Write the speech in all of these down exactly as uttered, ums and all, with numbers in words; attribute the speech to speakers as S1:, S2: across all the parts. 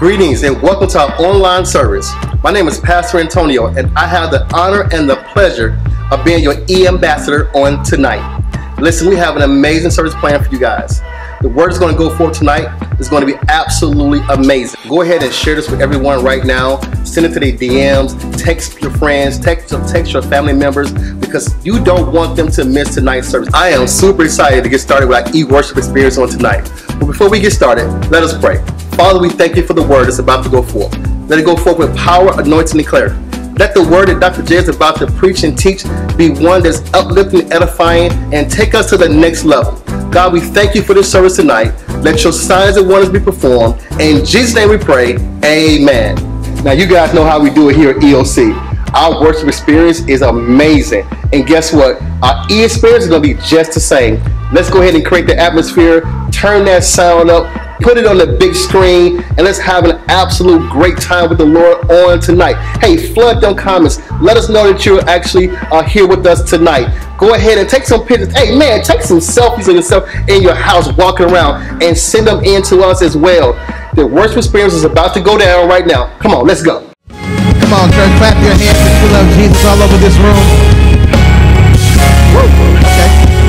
S1: Greetings and welcome to our online service. My name is Pastor Antonio and I have the honor and the pleasure of being your e-ambassador on tonight. Listen, we have an amazing service planned for you guys. The word is going to go forth tonight. It's going to be absolutely amazing. Go ahead and share this with everyone right now. Send it to their D Ms, text your friends, text, text your family members, because you don't want them to miss tonight's service. I am super excited to get started with our e-worship experience on tonight. But before we get started, let us pray. Father, we thank you for the word that's about to go forth. Let it go forth with power, anointing, and clarity. Let the word that Doctor J is about to preach and teach be one that's uplifting, edifying, and take us to the next level. God, we thank you for this service tonight. Let your signs and wonders be performed. In Jesus' name we pray, amen. Now, you guys know how we do it here at E O C. Our worship experience is amazing. And guess what? Our e-experience is going to be just the same. Let's go ahead and create the atmosphere, turn that sound up, put it on the big screen, and let's have an absolute great time with the Lord on tonight. Hey, flood them comments. Let us know that you're actually uh, here with us tonight. Go ahead and take some pictures. Hey, man, take some selfies of yourself in your house walking around and send them in to us as well. The worship experience is about to go down right now. Come on, let's go.
S2: Come on, church, clap your hands if you love Jesus all over this room. Woo. Okay.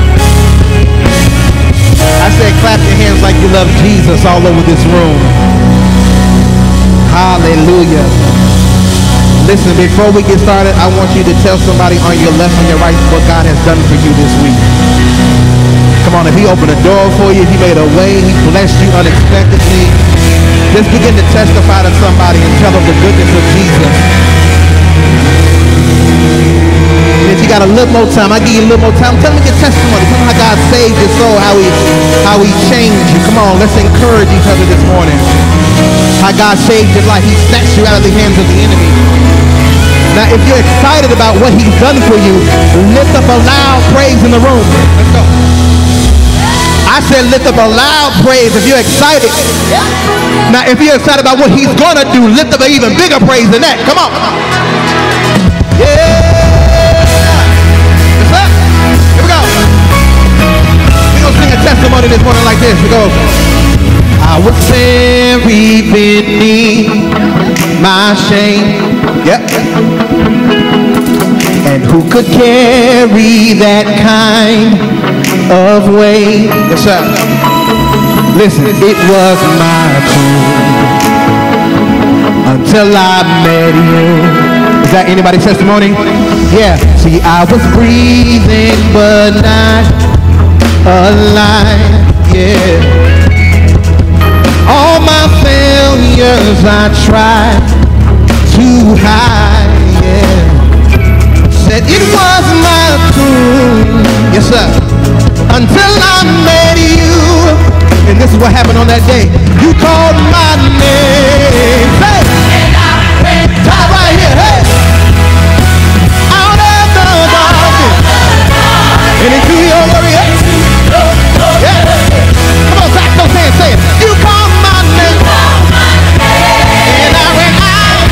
S2: I said clap your hands like you love Jesus all over this room. Hallelujah. Listen, before we get started, I want you to tell somebody on your left and your right what God has done for you this week. Come on, if he opened a door for you, if he made a way, he blessed you unexpectedly, just begin to testify to somebody and tell them the goodness of Jesus. And if you got a little more time, I give you a little more time. Tell them your testimony. Tell them how God saved your soul, how he, how he changed you. Come on, let's encourage each other this morning. How God saved your life. He snatched you out of the hands of the enemy. Now, if you're excited about what he's done for you, lift up a loud praise in the room. Let's go. I said lift up a loud praise if you're excited. Now, if you're excited about what he's going to do, lift up an even bigger praise than that. Come on. Yeah. What's up? Here we go. We're going to sing a testimony this morning like this. We go. I was buried beneath my shame. Yep. And who could carry that kind of weight? Yes, sir. Listen, it was my tomb until I met you. Is that anybody's testimony? Yeah. See, I was breathing but not alive. Yeah. All my failures I tried to hide. Yeah. Said it was my tomb. Yes, sir. Until I met you. And this is what happened on that day. You called my name. Hey. And I went down right here. Hey. Out of the darkness. And into your glory. Yeah. Come on, clap those hands. Say it. You called my name. And I went out.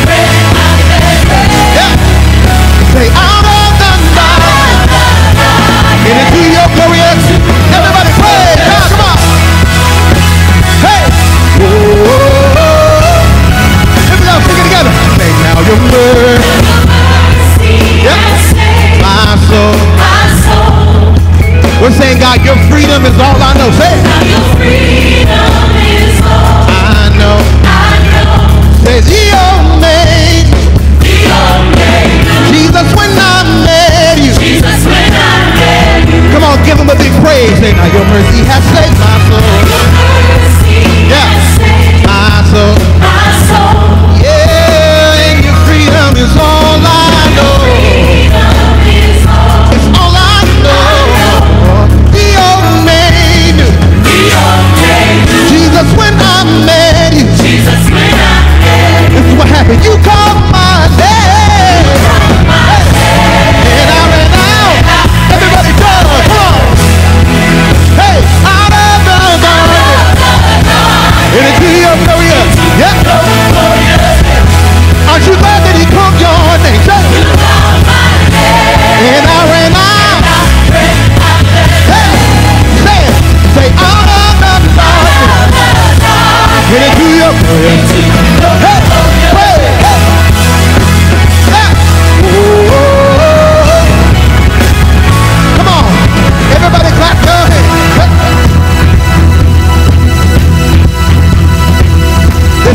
S2: Yeah. Say out of the darkness. And into your glory. Everybody pray. Come on. Hey. Whoa. Here we go. Sing it together. Say now your mercy. Yep. My soul. My soul. We're saying, God, your freedom is all I know. Say it. Now your freedom is all I know. I know. Say the old name. The old name. Jesus, when I met you. Jesus, when I met you. Come on, give him a big praise. Say, now your mercy has saved my soul. Your mercy yeah. has saved my soul. My soul. Yeah, and your freedom is all I know. Freedom is all. It's all I know. I know. The old name. The old name. Jesus, when I met you. Jesus, when I met you. This is what happened. You called my name. You called my name. And I ran out. Everybody go. Come on. Hey, out of the darkness. And into your glory. Yep. Aren't you glad that he called your name? You called my name. And I ran out. Hey, say it. Say out of the darkness. And into your glory.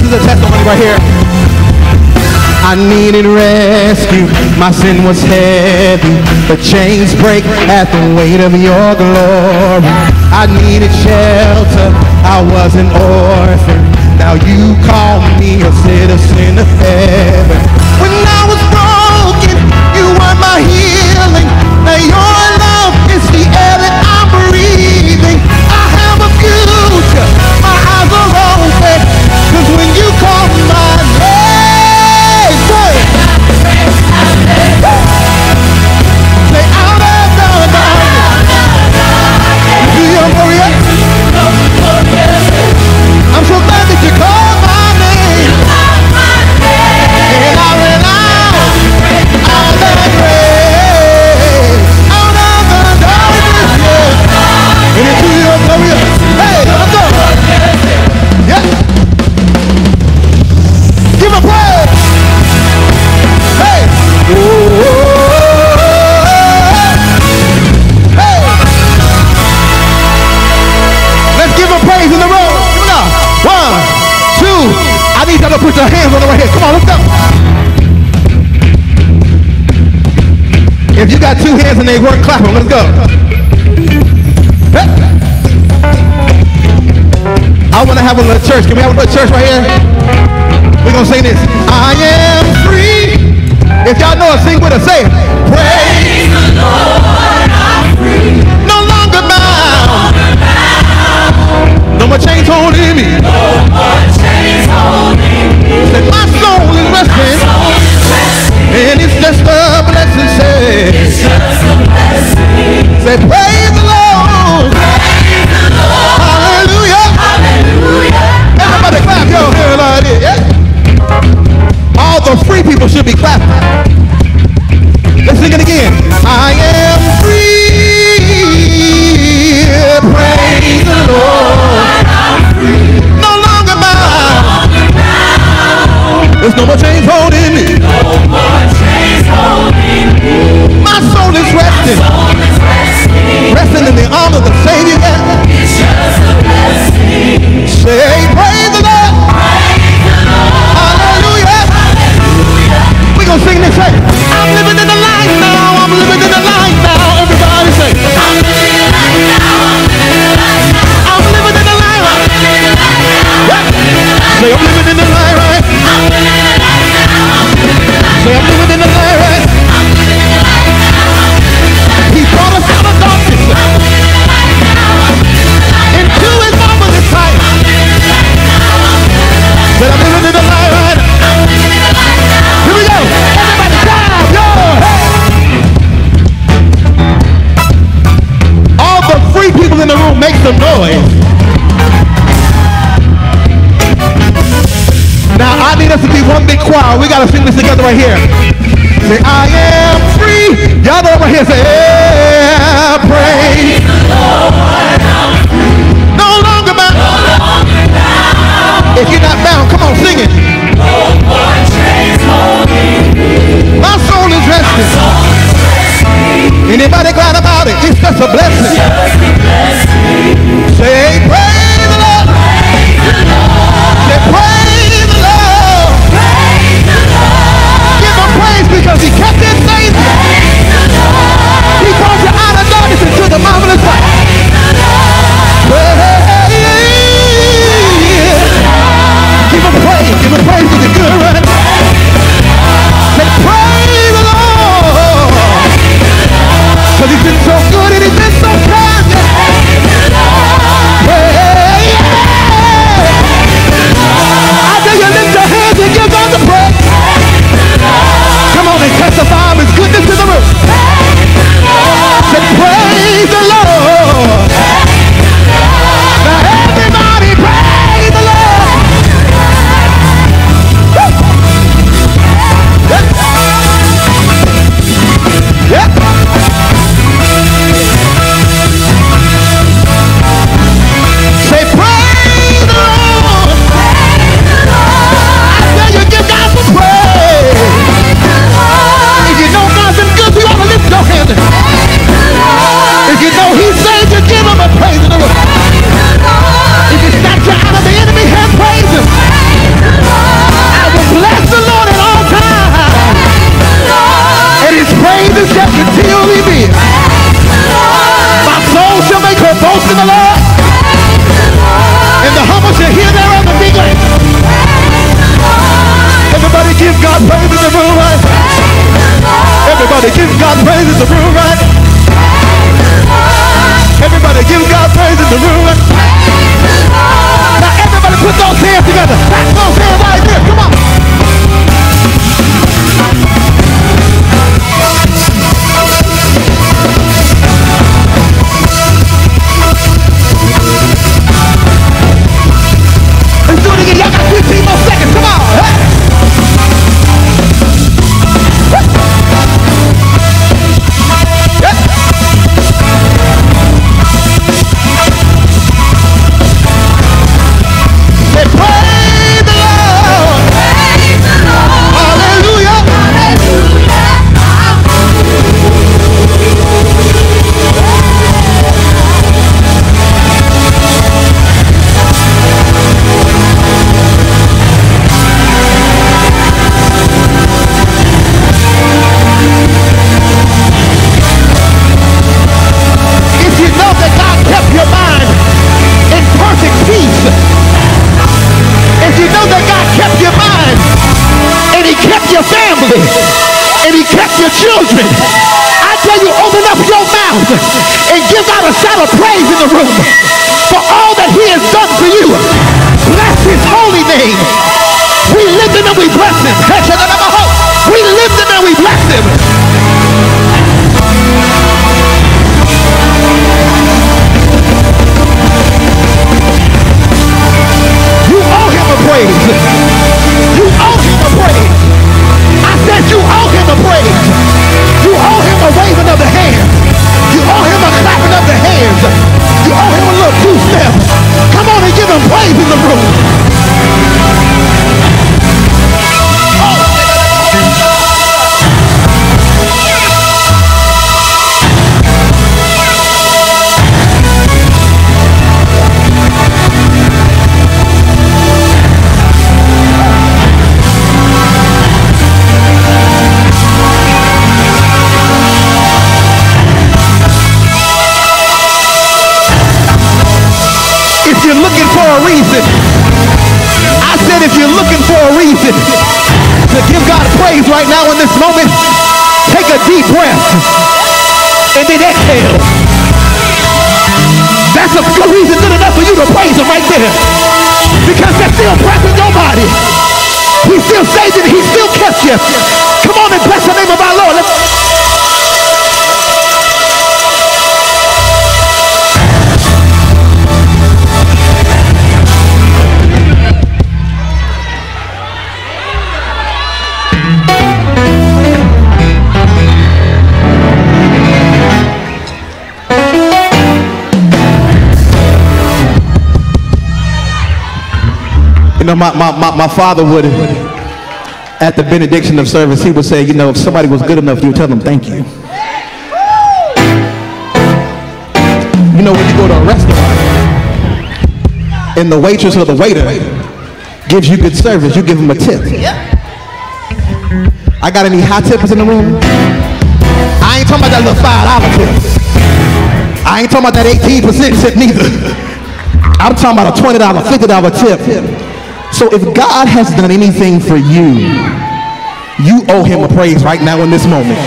S2: is a testimony right here. I needed rescue, my sin was heavy, the chains break at the weight of your glory. I needed shelter, I was an orphan, now you call me a citizen of heaven. When I was broken, you were my healing, now your love is the air that I'm breathing. I have a future, my eyes are open, cause when you call my name, I'm so glad that you called my name, and I ran out, out of the grave, out of the darkness, yeah, and into your glory. Hey, let's go. Yeah. Give a praise. Hey. Ooh. Praise in the room. Give it up. One, two. I need y'all to put your hands on it right here. Come on, let's go. If you got two hands and they work, clap them. Let's go. Hey. I want to have a little church. Can we have a little church right here? We're going to sing this. I am free. If y'all know it, sing with us. Say it. Praise the Lord, I'm free. No longer bound. No more chains holding me. No more chains holding me. Said my soul is resting. Soul is resting. And it's just a blessing. Say, it's just a blessing. Say, praise the Lord. Praise the Lord. Hallelujah. Hallelujah. Everybody clap your hands like this. Yeah? All the free people should be clapping. Let's sing it again. I am free. Praise the Lord. No longer bound. There's no more chains holding me. No more chains holding me. My soul is resting. My soul is resting. Resting in the arms of the Savior. It's just a blessing. Say, praise the Lord. Praise the Lord. Hallelujah. Hallelujah. We're gonna sing this. Say, I'm living in the light now. I'm living in the light now. Everybody say, I'm living in the light now. I'm living in the light. I'm living in the light. Say I'm living in the light, right? I'm living in the light now. Say I'm living in the light, right? I'm living in the light now. He brought us out of darkness. I'm living in the light now. Into his marvelous light. I'm living in the light now. Say I'm living in the light, right? I'm living in the light now. Here we go. Everybody clap, yo, hey. All the free people in the room make some noise. Now I need us to be one big choir. We gotta sing this together right here. Say, I am free. Y'all know right here. Say, yeah, praise the Lord. No longer bound. No longer bound. If you're not bound, come on, sing it. No more chains holding me. My soul is resting. My soul is resting. Anybody glad about it? It's just a blessing. It's just a blessing. Say, praise the Lord. Praise the Lord. Say, praise. Because he kept it safe. He brought you out of darkness into the marvelous light. a shout of praise in the room for all that he has done for you. Bless his holy name. We lift him and we bless him. We lift him and we bless him. You owe him a praise. You owe him a praise. I said you owe him a praise. You owe him a waving of the hand. You owe him a clapping of the hands. You owe him a little two-step. Come on and give him praise in the room. If you're looking for a reason, I said if you're looking for a reason to give God praise right now in this moment, take a deep breath and then exhale. That's a good reason, good enough for you to praise him right there. Because there's still breath in your body. He still saved you. He still kept you. Come on and bless the name of our Lord. Let's You know, my, my, my, my father would, at the benediction of service, he would say, you know, if somebody was good enough, you would tell them thank you. You know, when you go to a restaurant and the waitress or the waiter gives you good service, you give them a tip. I got any high tippers in the room? I ain't talking about that little five dollar tip. I ain't talking about that eighteen percent tip neither. I'm talking about a twenty dollar, fifty dollar tip. So if God has done anything for you, you owe him a praise right now in this moment.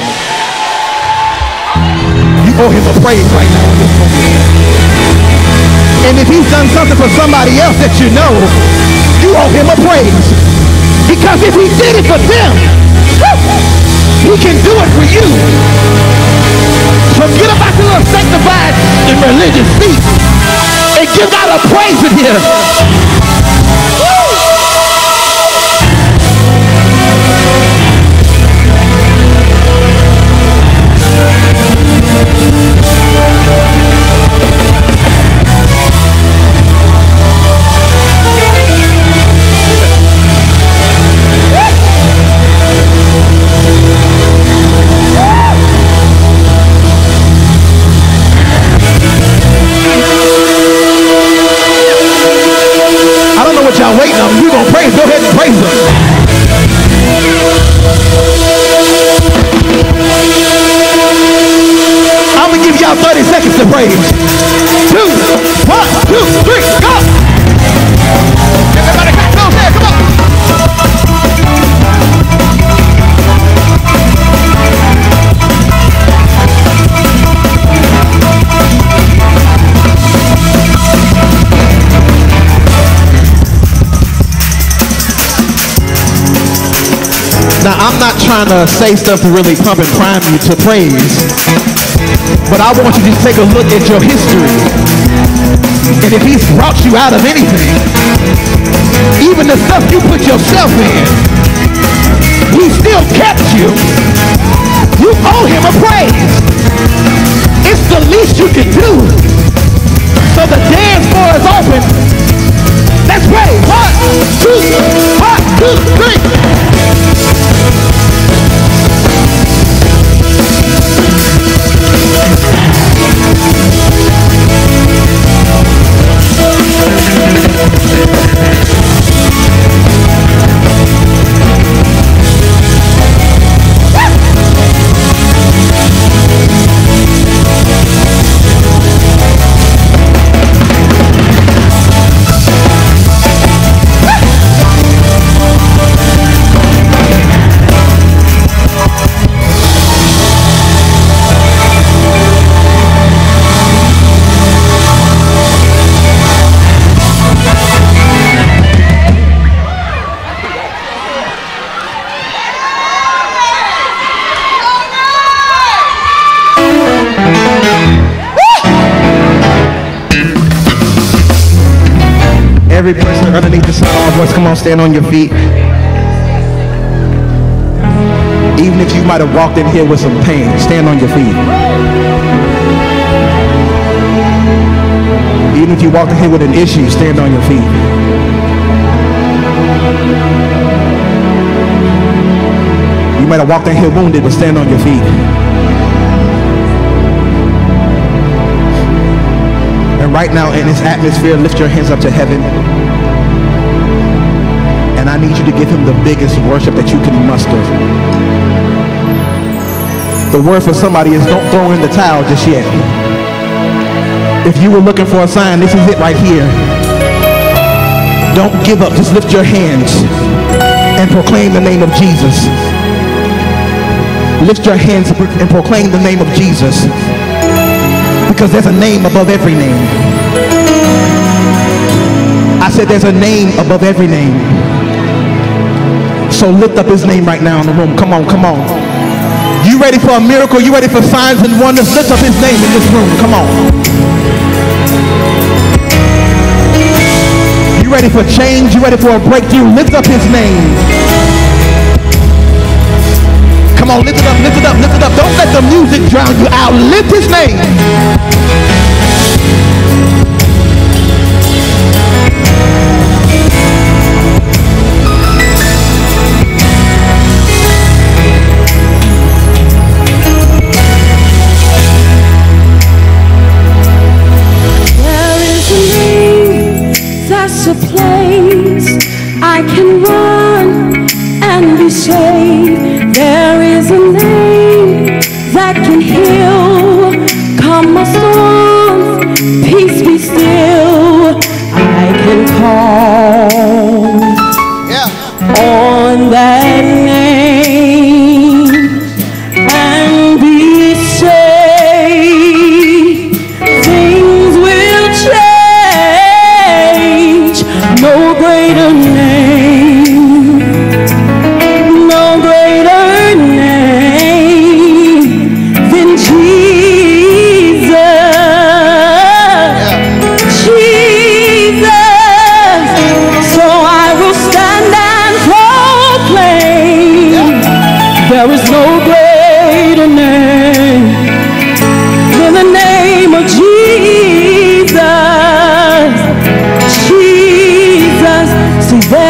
S2: You owe him a praise right now in this moment. And if he's done something for somebody else that you know, you owe him a praise. Because if he did it for them, he can do it for you. Forget about the little sanctified and religious speech and give God a praise in here. Y'all waiting on him. You gonna praise? Go ahead and praise him. I'm gonna give y'all thirty seconds to praise. Two, one, two, three, go! Everybody clap those hands, come on! Now, I'm not trying to say stuff to really pump and prime you to praise, but I want you to take a look at your history. And if he's brought you out of anything, even the stuff you put yourself in, he still kept you. You owe him a praise. It's the least you can do. So the dance floor is open. Let's pray. One, two, one, two, three. Underneath the sound of our voice, come on, stand on your feet. Even if you might have walked in here with some pain, stand on your feet. Even if you walked in here with an issue, stand on your feet. You might have walked in here wounded, but stand on your feet. And right now in this atmosphere, lift your hands up to heaven. And I need you to give him the biggest worship that you can muster. The word for somebody is don't throw in the towel just yet. If you were looking for a sign, this is it right here. Don't give up. Just lift your hands and proclaim the name of Jesus. Lift your hands and proclaim the name of Jesus. Because there's a name above every name. I said there's a name above every name. So lift up his name right now in the room. Come on, come on. You ready for a miracle? You ready for signs and wonders? Lift up his name in this room. Come on. You ready for change? You ready for a breakthrough? Lift up his name. Come on, lift it up, lift it up, lift it up. Don't let the music drown you out. Lift his name.
S3: A place I can run and be saved. There is a name that can heal. Calm my storms, peace be still. I can call yeah. on that name and be saved. Things will change. No greater name, no greater name than Jesus. Yeah. Jesus. So I will stand and proclaim yeah. there is no greater name than the name of Jesus. Jesus. See,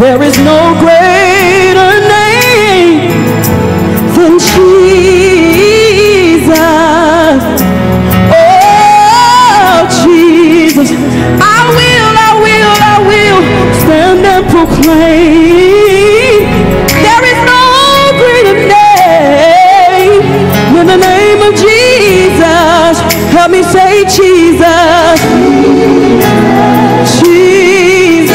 S3: There is no greater name than Jesus. Oh, Jesus. I will, I will, I will stand and proclaim. There is no greater name than the name of Jesus. Help me say Jesus. Jesus.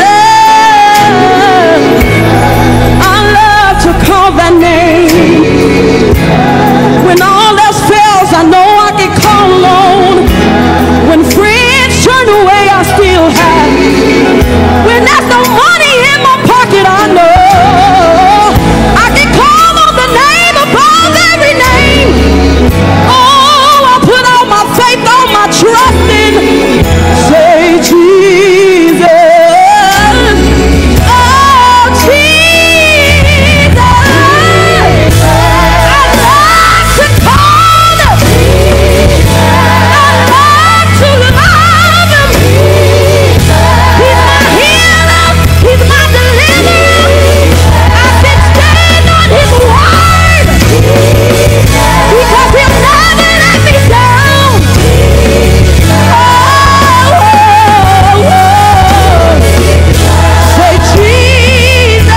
S3: I love to call that name. When all else fails, I know I can call on. When friends turn away, I still have. When there's no money in my pocket, I know I can call on the name above every name. Oh, I put all my faith, all my trust in. Say Jesus. Oh, Jesus. I love to call him. I love to love him. He's my healer. He's my deliverer. I can stand on his word. Because he'll never let me down. Oh, oh, oh. Say Jesus.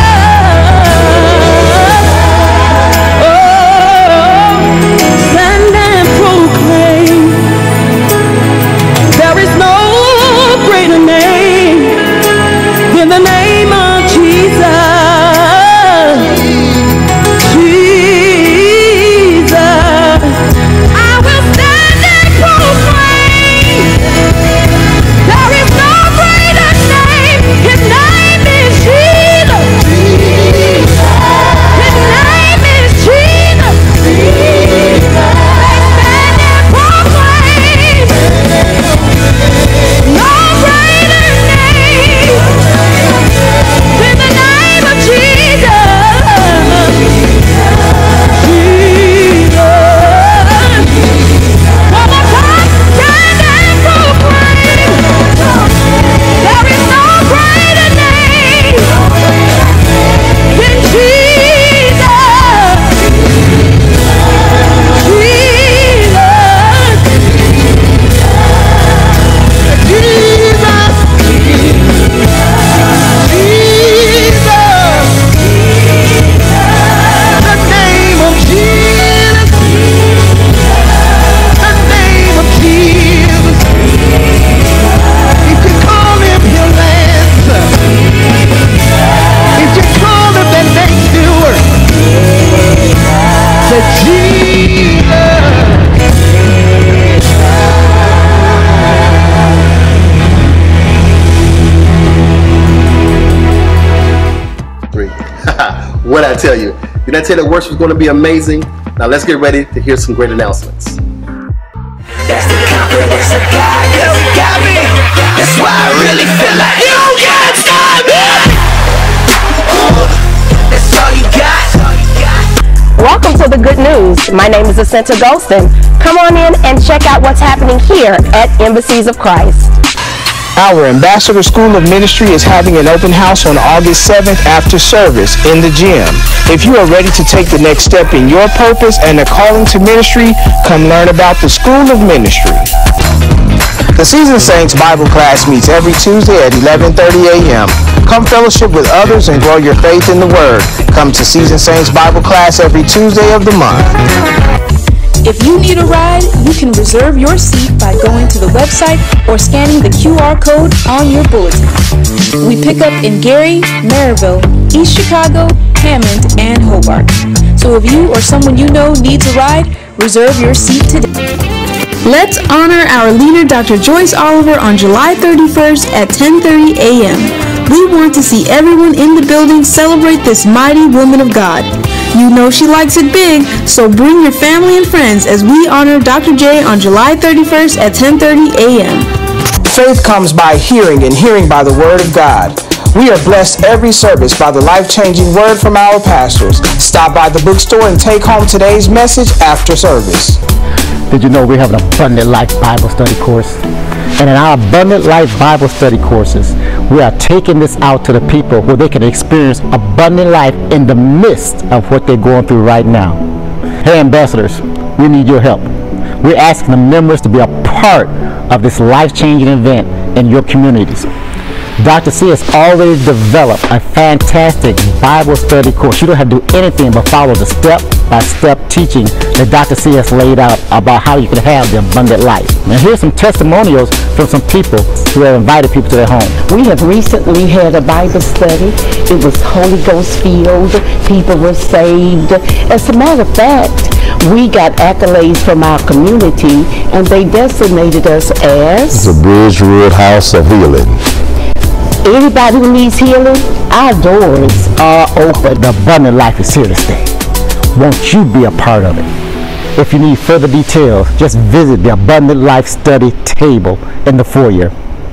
S3: Oh, stand and proclaim. There is no greater name than the name of Jesus. Jesus. I will stand and proclaim. There is no greater name. His name is Jesus. His name is Jesus. They stand and proclaim. No greater name than the name of Jesus. Jesus. One more time, stand and proclaim. There is no greater name than Jesus. Jesus. The name of Jesus. The name of Jesus. If you call him, he'll answer. If you call him, that makes you work. Say Jesus.
S1: Three. What I tell you? Did I tell you that worship is going to be amazing? Now let's get ready to hear some great announcements.
S4: That's the confidence I got, 'cause you got me. That's why I really feel like you can't stop me. Oh, that's all you got.
S5: Welcome to the good news. My name is Jacinta Golston. Come on in and check out what's happening here at Embassies of Christ.
S6: Our Ambassador School of Ministry is having an open house on August seventh after service in the gym. If you are ready to take the next step in your purpose and a calling to ministry, come learn about the School of Ministry. The Seasoned Saints Bible class meets every Tuesday at eleven thirty a m Come fellowship with others and grow your faith in the Word. Come to Seasoned Saints Bible class every Tuesday of the month.
S7: If you need a ride, you can reserve your seat by going to the website or scanning the Q R code on your bulletin. We pick up in Gary, Maryville, East Chicago, Hammond, and Hobart. So if you or someone you know needs a ride, reserve your seat today.
S8: Let's honor our leader, Doctor Joyce Oliver, on July thirty-first at ten thirty a m We want to see everyone in the building celebrate this mighty woman of God. You know she likes it big, so bring your family and friends as we honor Doctor J on July thirty-first at ten thirty a m
S6: Faith comes by hearing, and hearing by the Word of God. We are blessed every service by the life-changing word from our pastors. Stop by the bookstore and take home today's message after service.
S9: Did you know we have an Abundant Life Bible Study course? And in our Abundant Life Bible study courses, we are taking this out to the people where they can experience abundant life in the midst of what they're going through right now. Hey, ambassadors, we need your help. We're asking the members to be a part of this life-changing event in your communities. Doctor C has already developed a fantastic Bible study course. You don't have to do anything but follow the step-by-step teaching that Doctor C has laid out about how you can have the abundant life. Now here's some testimonials from some people who have invited people to their home.
S10: We have recently had a Bible study. It was Holy Ghost filled. People were saved. As a matter of fact, we got accolades from our community, and they designated us as
S11: the Bridgewood House of Healing.
S10: Anybody who needs healing, our doors are open.
S9: The abundant life is here to stay. Won't you be a part of it? If you need further details, just visit the Abundant Life Study table in the foyer.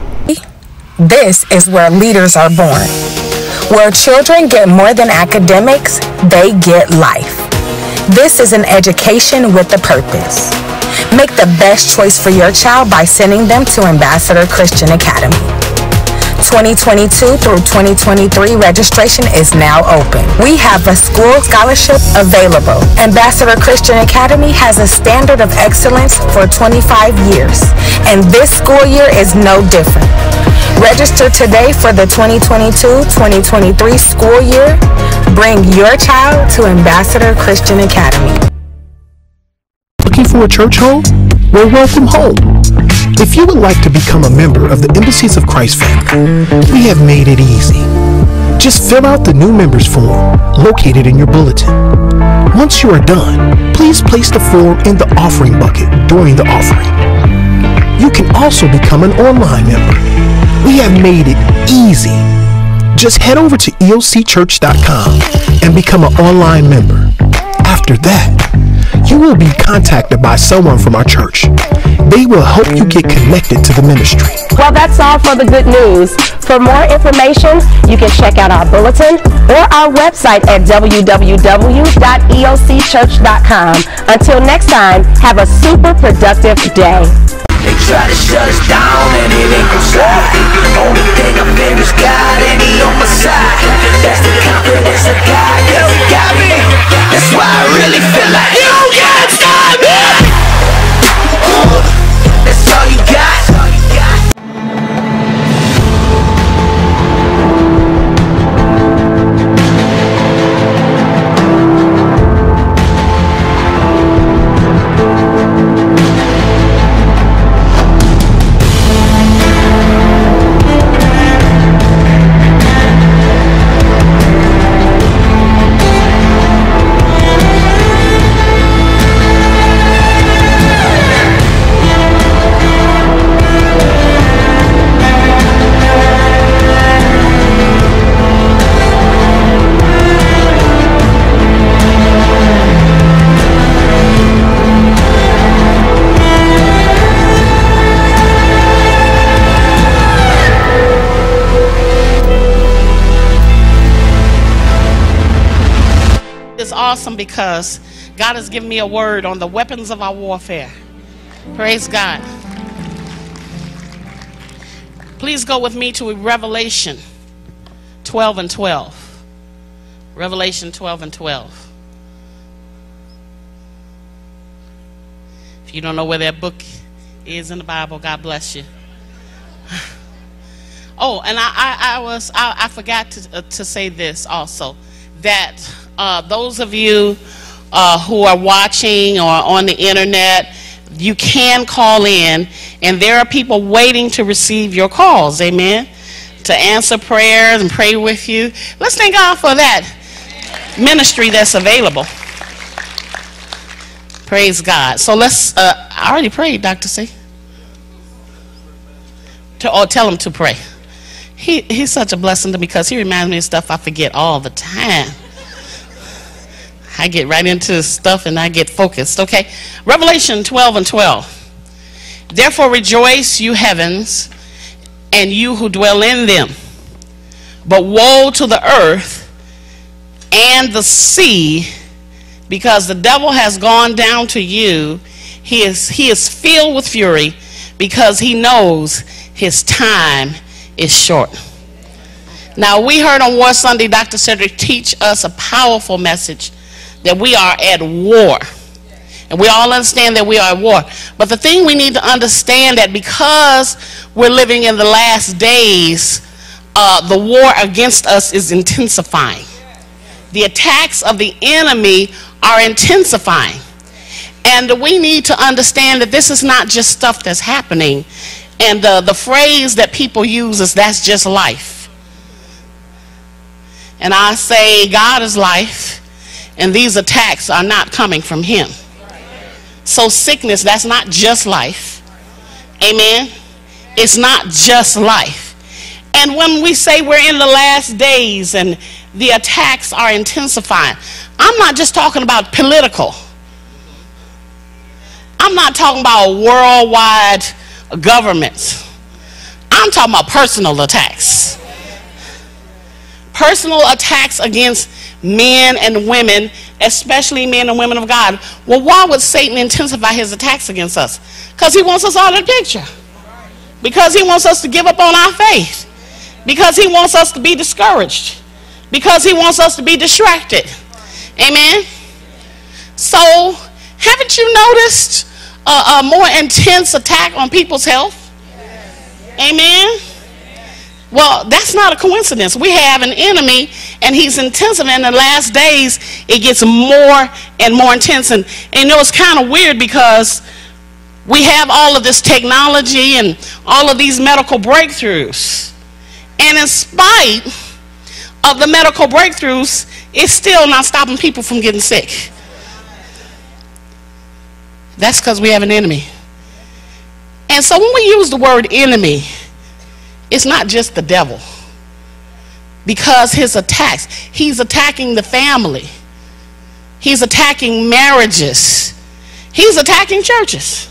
S12: This is where leaders are born. Where children get more than academics, they get life. This is an education with a purpose. Make the best choice for your child by sending them to Ambassador Christian Academy. twenty twenty-two through twenty twenty-three registration is now open. We have a school scholarship available. Ambassador Christian Academy has a standard of excellence for twenty-five years, and this school year is no different. Register today for the twenty twenty-two twenty twenty-three school year. Bring your child to Ambassador Christian Academy.
S13: Looking for a church home? Well, welcome home. If you would like to become a member of the Embassies of Christ family, we have made it easy. Just fill out the new members form located in your bulletin. Once you are done, please place the form in the offering bucket during the offering. You can also become an online member. We have made it easy. Just head over to E O C church dot com and become an online member. After that, you will be contacted by someone from our church. They will help you get connected to the ministry.
S5: Well, that's all for the good news. For more information, you can check out our bulletin or our website at w w w dot e o c church dot com. Until next time, have a super productive day.
S4: They try to shut us down and it ain't gon' slide. Only thing I fear is God and he on my side. That's the confidence I got, cause he got me. That's why I really feel like you can't stop me. Oh, that's all you got.
S14: Awesome, because God has given me a word on the weapons of our warfare. Praise God. Please go with me to Revelation twelve and twelve. Revelation twelve and twelve. If you don't know where that book is in the Bible, God bless you. Oh, and I, I, I was I, I forgot to uh, to say this also, that Uh, those of you uh, who are watching or on the internet, you can call in, and there are people waiting to receive your calls, amen, to answer prayers and pray with you. Let's thank God for that ministry that's available. Praise God. So let's, uh, I already prayed, Doctor C. To, or tell him to pray. He, he's such a blessing to me, because he reminds me of stuff I forget all the time. I get right into stuff and I get focused. Okay, Revelation twelve and twelve. Therefore rejoice, you heavens, and you who dwell in them. But woe to the earth and the sea, because the devil has gone down to you. He is, he is filled with fury, because he knows his time is short. Now, we heard on War Sunday Doctor Cedric teach us a powerful message that we are at war. And we all understand that we are at war. But the thing we need to understand that because we're living in the last days, uh, the war against us is intensifying. The attacks of the enemy are intensifying. And we need to understand that this is not just stuff that's happening. And uh, the phrase that people use is, that's just life. And I say, God is life, and these attacks are not coming from him. So sickness, that's not just life. Amen. It's not just life. And when we say we're in the last days and the attacks are intensifying, I'm not just talking about political. I'm not talking about worldwide governments. I'm talking about personal attacks. Personal attacks against men and women, especially men and women of God. Well, why would Satan intensify his attacks against us? Because he wants us out of the picture. Because he wants us to give up on our faith. Because he wants us to be discouraged. Because he wants us to be distracted. Amen. So, haven't you noticed a, a more intense attack on people's health? Amen. Well, that's not a coincidence. We have an enemy, and he's intensive. In the last days, it gets more and more intense. And, and you know, it's kind of weird because we have all of this technology and all of these medical breakthroughs. And in spite of the medical breakthroughs, it's still not stopping people from getting sick. That's because we have an enemy. And so when we use the word enemy, it's not just the devil. Because his attacks, he's attacking the family. He's attacking marriages. He's attacking churches.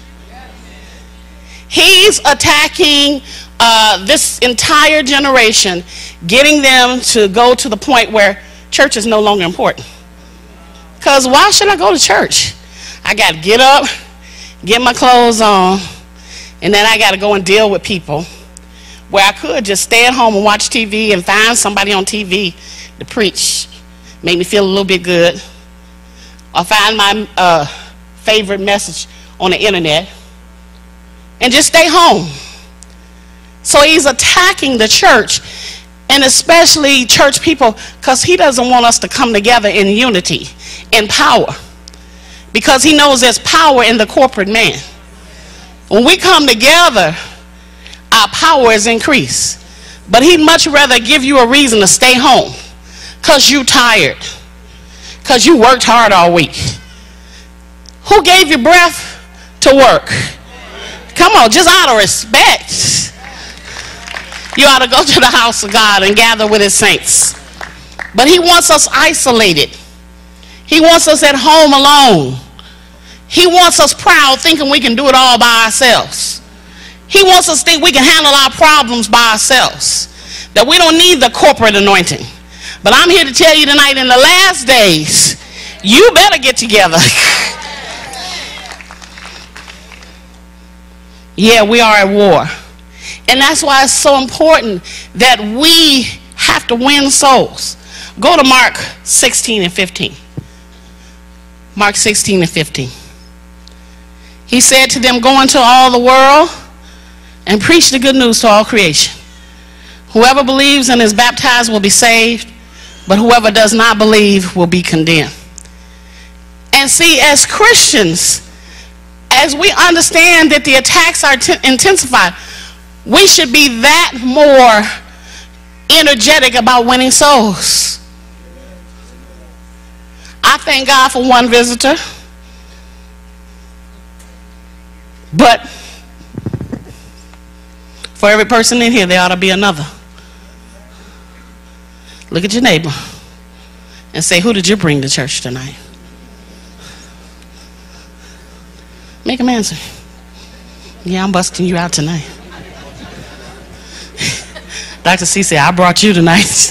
S14: He's attacking uh, this entire generation, getting them to go to the point where church is no longer important. Because why should I go to church? I got to get up, get my clothes on, and then I got to go and deal with people. Where I could just stay at home and watch T V and find somebody on T V to preach, make me feel a little bit good, or find my uh, favorite message on the internet, and just stay home. So he's attacking the church, and especially church people, because he doesn't want us to come together in unity, in power, because he knows there's power in the corporate man. When we come together, our power is increased. But he'd much rather give you a reason to stay home because you're tired, because you worked hard all week. Who gave you breath to work? Come on, just out of respect, you ought to go to the house of God and gather with his saints. But he wants us isolated. He wants us at home alone. He wants us proud, thinking we can do it all by ourselves. He wants us to think we can handle our problems by ourselves, that we don't need the corporate anointing. But I'm here to tell you tonight, in the last days, you better get together. Yeah, we are at war. And that's why it's so important that we have to win souls. Go to Mark sixteen and fifteen. Mark sixteen and fifteen. He said to them, go into all the world and preach the good news to all creation. Whoever believes and is baptized will be saved, but whoever does not believe will be condemned. And see, as Christians, as we understand that the attacks are intensified, we should be that more energetic about winning souls. I thank God for one visitor, but for every person in here, there ought to be another. Look at your neighbor and say, who did you bring to church tonight? Make him answer. Yeah, I'm busting you out tonight. Doctor C said, I brought you tonight.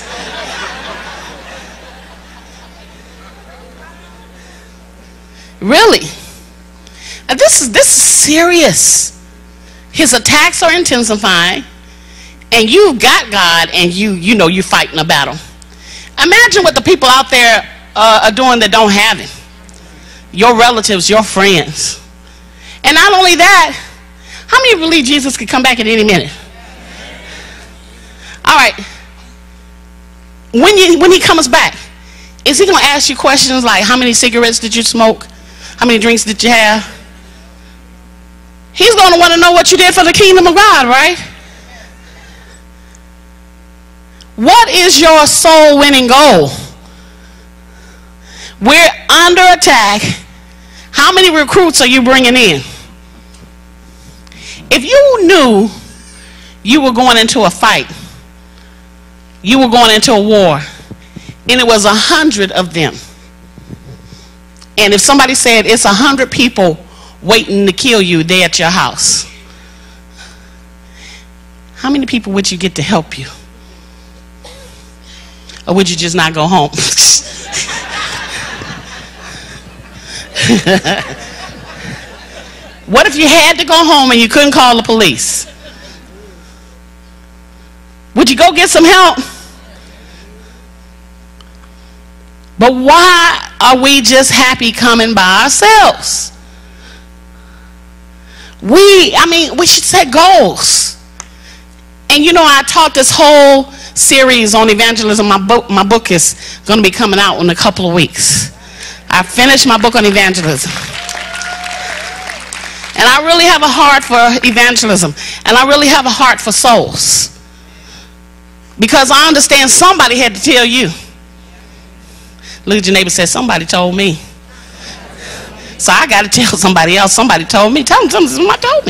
S14: Really? And this is this is serious. his attacks are intensifying, and you've got God, and you you know you're fighting a battle. Imagine what the people out there uh, are doing that don't have him. Your relatives, your friends. And not only that, how many believe Jesus could come back at any minute? All right. When, you, when he comes back, is he going to ask you questions like, how many cigarettes did you smoke? How many drinks did you have? He's going to want to know what you did for the kingdom of God, right? What is your soul winning goal? We're under attack. How many recruits are you bringing in? If you knew you were going into a fight, you were going into a war, and it was a hundred of them, and if somebody said it's a hundred people waiting to kill you there at your house, how many people would you get to help you? Or would you just not go home? What if you had to go home and you couldn't call the police? Would you go get some help? But why are we just happy coming by ourselves? We, I mean, we should set goals. And you know, I taught this whole series on evangelism. My book, my book is going to be coming out in a couple of weeks. I finished my book on evangelism. And I really have a heart for evangelism. And I really have a heart for souls. Because I understand somebody had to tell you. Look at your neighbor and say, somebody told me. So I got to tell somebody else. Somebody told me. Tell them somebody told me.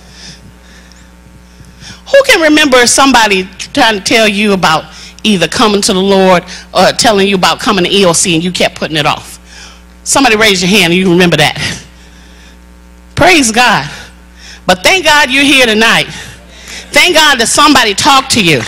S14: Who can remember somebody trying to tell you about either coming to the Lord or telling you about coming to E L C and you kept putting it off? Somebody raise your hand and you remember that. Praise God. But thank God you're here tonight. Thank God that somebody talked to you.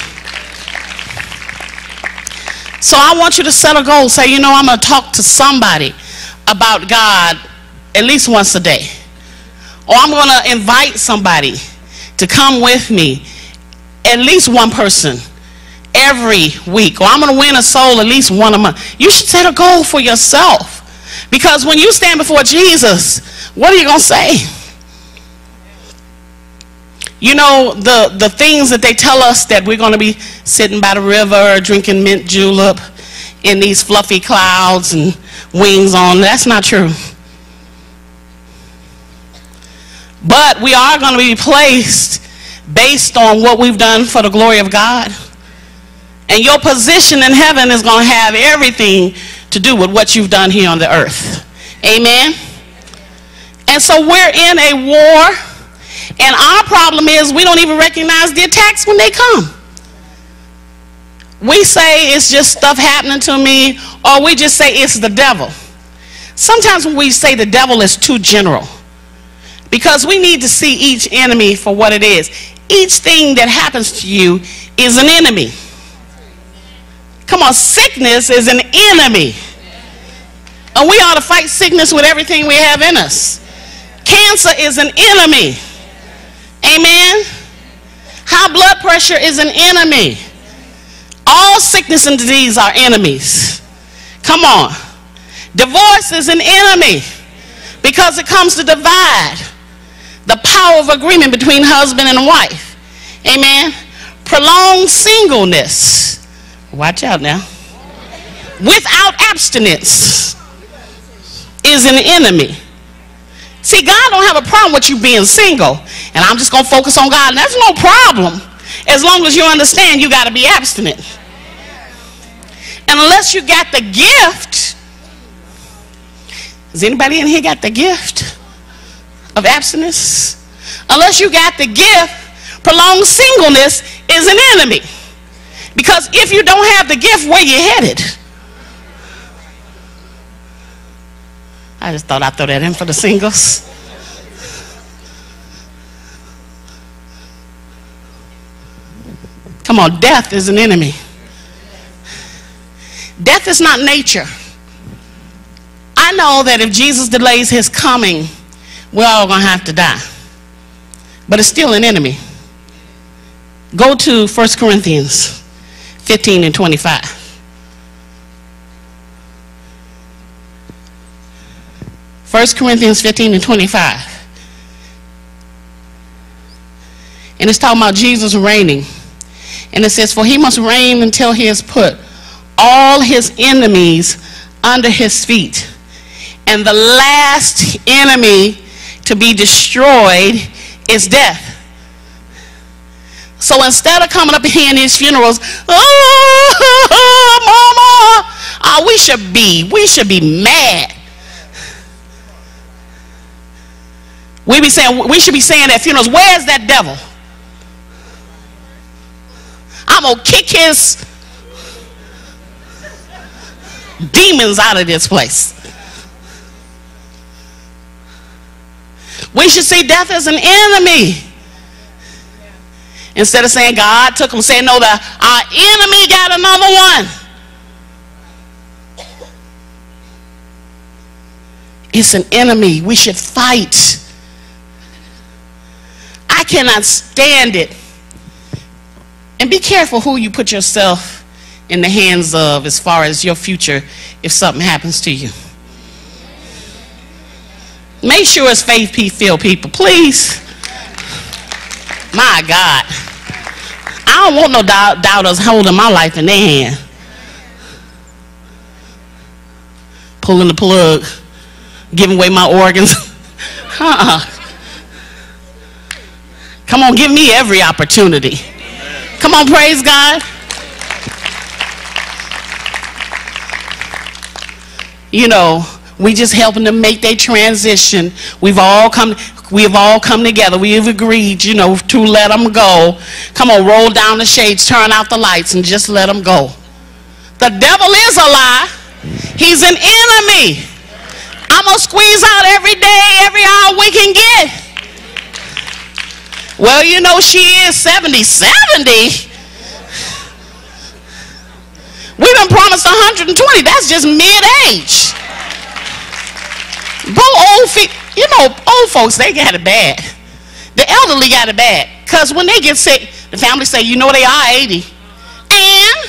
S14: So I want you to set a goal. Say, you know, I'm going to talk to somebody about God at least once a day. Or I'm going to invite somebody to come with me, at least one person every week. Or I'm going to win a soul at least one a month. You should set a goal for yourself. Because when you stand before Jesus, what are you going to say? You know, the, the things that they tell us that we're going to be sitting by the river drinking mint julep in these fluffy clouds and wings on, that's not true. But we are going to be placed based on what we've done for the glory of God. And your position in heaven is going to have everything to do with what you've done here on the earth. Amen. And so we're in a war, and our problem is we don't even recognize the attacks when they come. We say it's just stuff happening to me, or we just say it's the devil. Sometimes when we say the devil, is too general, because we need to see each enemy for what it is. Each thing that happens to you is an enemy. Come on, sickness is an enemy. And we ought to fight sickness with everything we have in us. Cancer is an enemy. Amen. High blood pressure is an enemy. All sickness and disease are enemies. Come on. Divorce is an enemy because it comes to divide the power of agreement between husband and wife. Amen. Prolonged singleness. Watch out now. Without abstinence is an enemy. See, God don't have a problem with you being single. And I'm just going to focus on God. And that's no problem as long as you understand you got to be abstinent. And unless you got the gift, has anybody in here got the gift of abstinence? Unless you got the gift, prolonged singleness is an enemy. Because if you don't have the gift, where you headed? I just thought I'd throw that in for the singles. Come on, death is an enemy. Death is not nature. I know that if Jesus delays his coming, we're all going to have to die. but it's still an enemy. Go to First Corinthians fifteen and twenty-five. First Corinthians fifteen and twenty-five. And it's talking about Jesus reigning. And it says, for he must reign until he has put all his enemies under his feet. And the last enemy to be destroyed is death. So instead of coming up here in these funerals, oh, mama, oh, we should be, we should be mad. We be saying, we should be saying at funerals, where's that devil? I'm gonna kick his demons out of this place. We should see death as an enemy. Instead of saying God took him, saying no, the, our enemy got another one. It's an enemy. We should fight. I cannot stand it. And be careful who you put yourself in the hands of as far as your future if something happens to you. Make sure it's faith-filled people, please. My God. I don't want no doubt, doubters holding my life in their hand. Pulling the plug, giving away my organs. uh-uh. Come on, give me every opportunity. Come on, praise God. You know, we just helping them make their transition. We've all come, we've all come together. We've agreed, you know, to let them go. Come on, roll down the shades, turn out the lights, and just let them go. The devil is a lie. He's an enemy. I'm going to squeeze out every day, every hour we can get. Well, you know, she is seventy, seventy. We've been promised one hundred twenty. That's just mid-age. Bro, old feet, you know, old folks, they got it bad. The elderly got it bad. Because when they get sick, the family say, you know, they are eighty. And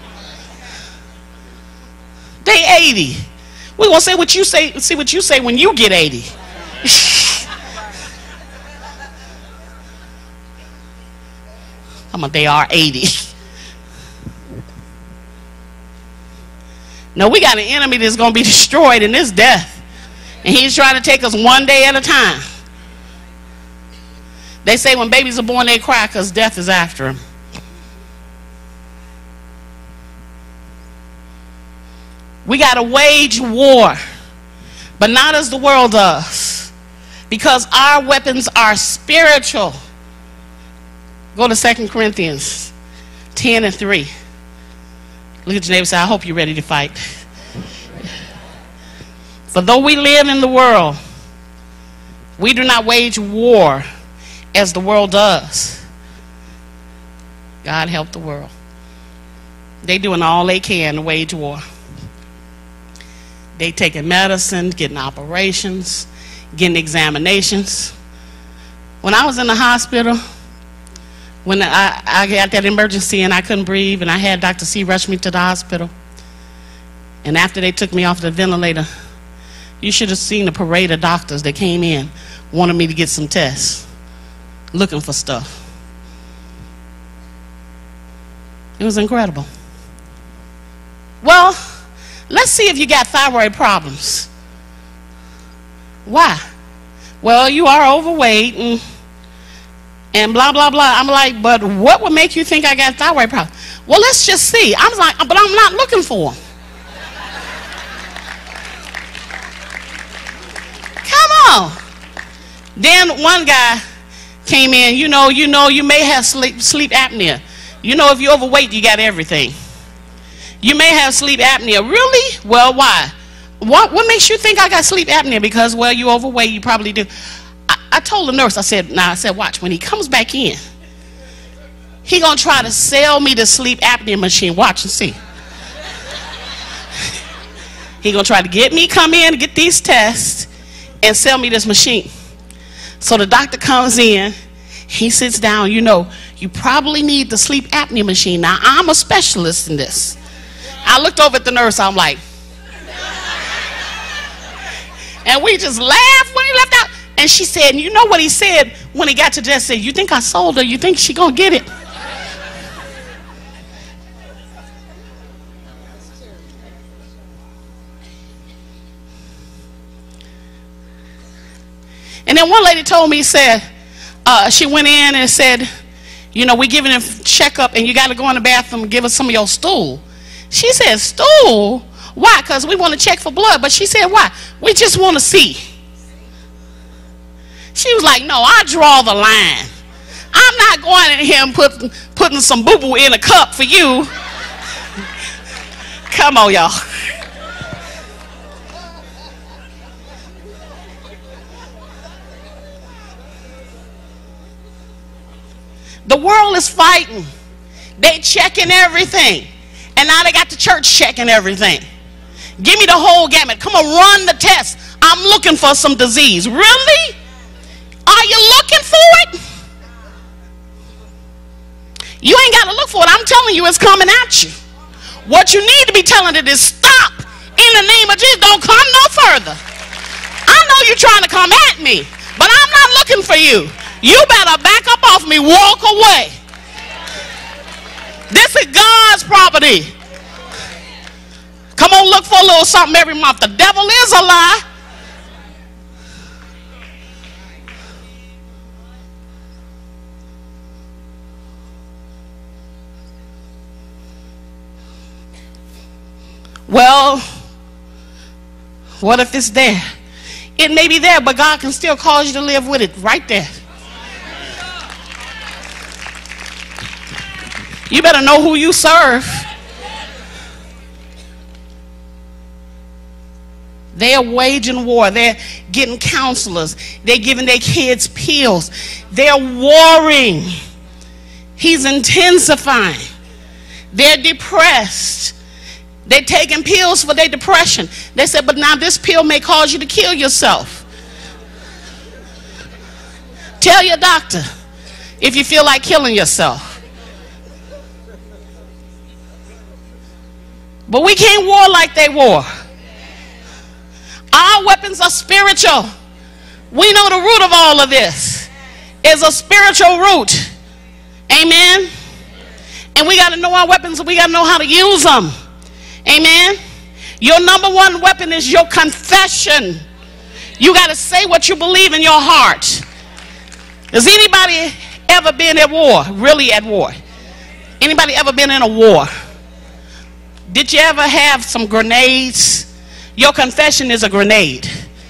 S14: they eighty. We're going to say what you say, see what you say when you get eighty. I'm a, they are eighty. No, we got an enemy that's going to be destroyed in this death. And he's trying to take us one day at a time. They say when babies are born, they cry because death is after them. We got to wage war, but not as the world does, because our weapons are spiritual. Go to Second Corinthians ten and three. Look at your neighbor and say, I hope you're ready to fight. For though we live in the world, we do not wage war as the world does. God help the world. They doing all they can to wage war. They taking medicine, getting operations, getting examinations. When I was in the hospital, when I, I got that emergency and I couldn't breathe, and I had Doctor C rush me to the hospital, and after they took me off the ventilator, you should have seen the parade of doctors that came in, wanted me to get some tests, looking for stuff. It was incredible. Well, let's see if you got thyroid problems. Why? Well, you are overweight and and blah, blah, blah. I'm like, but what would make you think I got thyroid problems? Well, let's just see. I was like, but I'm not looking for them. Come on. Then one guy came in, you know, you know, you may have sleep, sleep apnea. You know, if you're overweight, you got everything. You may have sleep apnea. Really? Well, why? What, what makes you think I got sleep apnea? Because, well, you're overweight, you probably do. I told the nurse, I said, now, I said, watch, when he comes back in, he gonna try to sell me the sleep apnea machine. Watch and see. He gonna try to get me come in and get these tests and sell me this machine. So the doctor comes in He sits down. You know, you probably need the sleep apnea machine. Now, I'm a specialist in this. I looked over at the nurse. I'm like, and we just laughed when he left out. And she said, you know what he said when he got to death? Said, you think I sold her? You think she gonna get it? And then one lady told me, said, uh, she went in and said, you know, we're giving him a checkup and you got to go in the bathroom and give us some of your stool. She said, stool? Why? Because we want to check for blood. But she said, why? We just want to see. She was like, no, I draw the line. I'm not going in here and put, putting some boo-boo in a cup for you. Come on, y'all. The world is fighting. They checking everything. And now they got the church checking everything. Give me the whole gamut. Come on, run the test. I'm looking for some disease. Really? Are you looking for it? You ain't got to look for it. I'm telling you, it's coming at you. What you need to be telling it is stop. In the name of Jesus, don't come no further. I know you're trying to come at me, but I'm not looking for you. You better back up off me, walk away. This is God's property. Come on, look for a little something every month. The devil is a lie. Well, what if it's there? It may be there, but God can still cause you to live with it right there. You better know who you serve. They're waging war. They're getting counselors. They're giving their kids pills. They're warring. He's intensifying. They're depressed. They're taking pills for their depression. They said, but now this pill may cause you to kill yourself. Tell your doctor if you feel like killing yourself. But we can't war like they war. Our weapons are spiritual. We know the root of all of this is a spiritual root. Amen. And we got to know our weapons and we got to know how to use them. Amen. Your number one weapon is your confession. You got to say what you believe in your heart. Has anybody ever been at war? Really at war? Anybody ever been in a war? Did you ever have some grenades? Your confession is a grenade.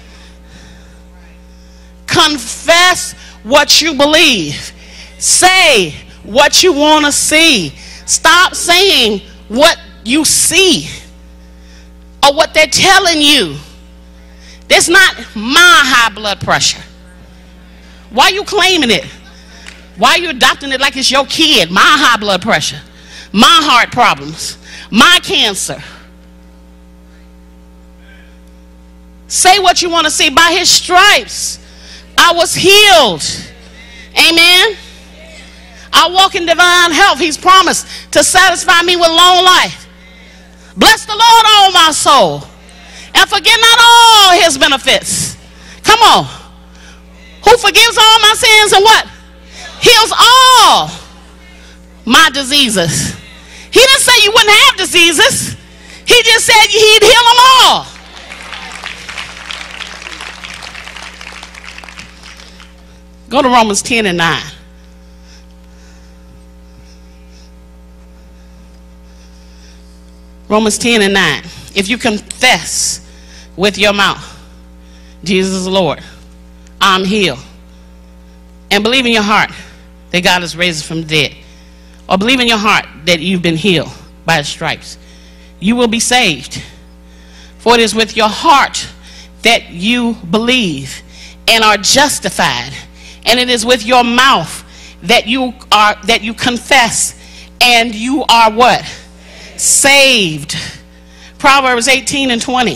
S14: Confess what you believe. Say what you want to see. Stop saying what you see or what they're telling you. That's not my high blood pressure. Why are you claiming it? Why are you adopting it like it's your kid? My high blood pressure, my heart problems, my cancer. Say what you want to see. By his stripes I was healed. Amen. I walk in divine health. He's promised to satisfy me with long life. Bless the Lord, all my soul, and forget not all his benefits. Come on. Who forgives all my sins and what? Heals all my diseases. He didn't say you wouldn't have diseases. He just said he'd heal them all. Go to Romans ten and nine. Romans ten and nine. If you confess with your mouth, Jesus is Lord, I'm healed, and believe in your heart that God has raised from the dead, or believe in your heart that you've been healed by his stripes, you will be saved. For it is with your heart that you believe and are justified, and it is with your mouth that you are that you confess and you are what? Saved. Proverbs eighteen and twenty.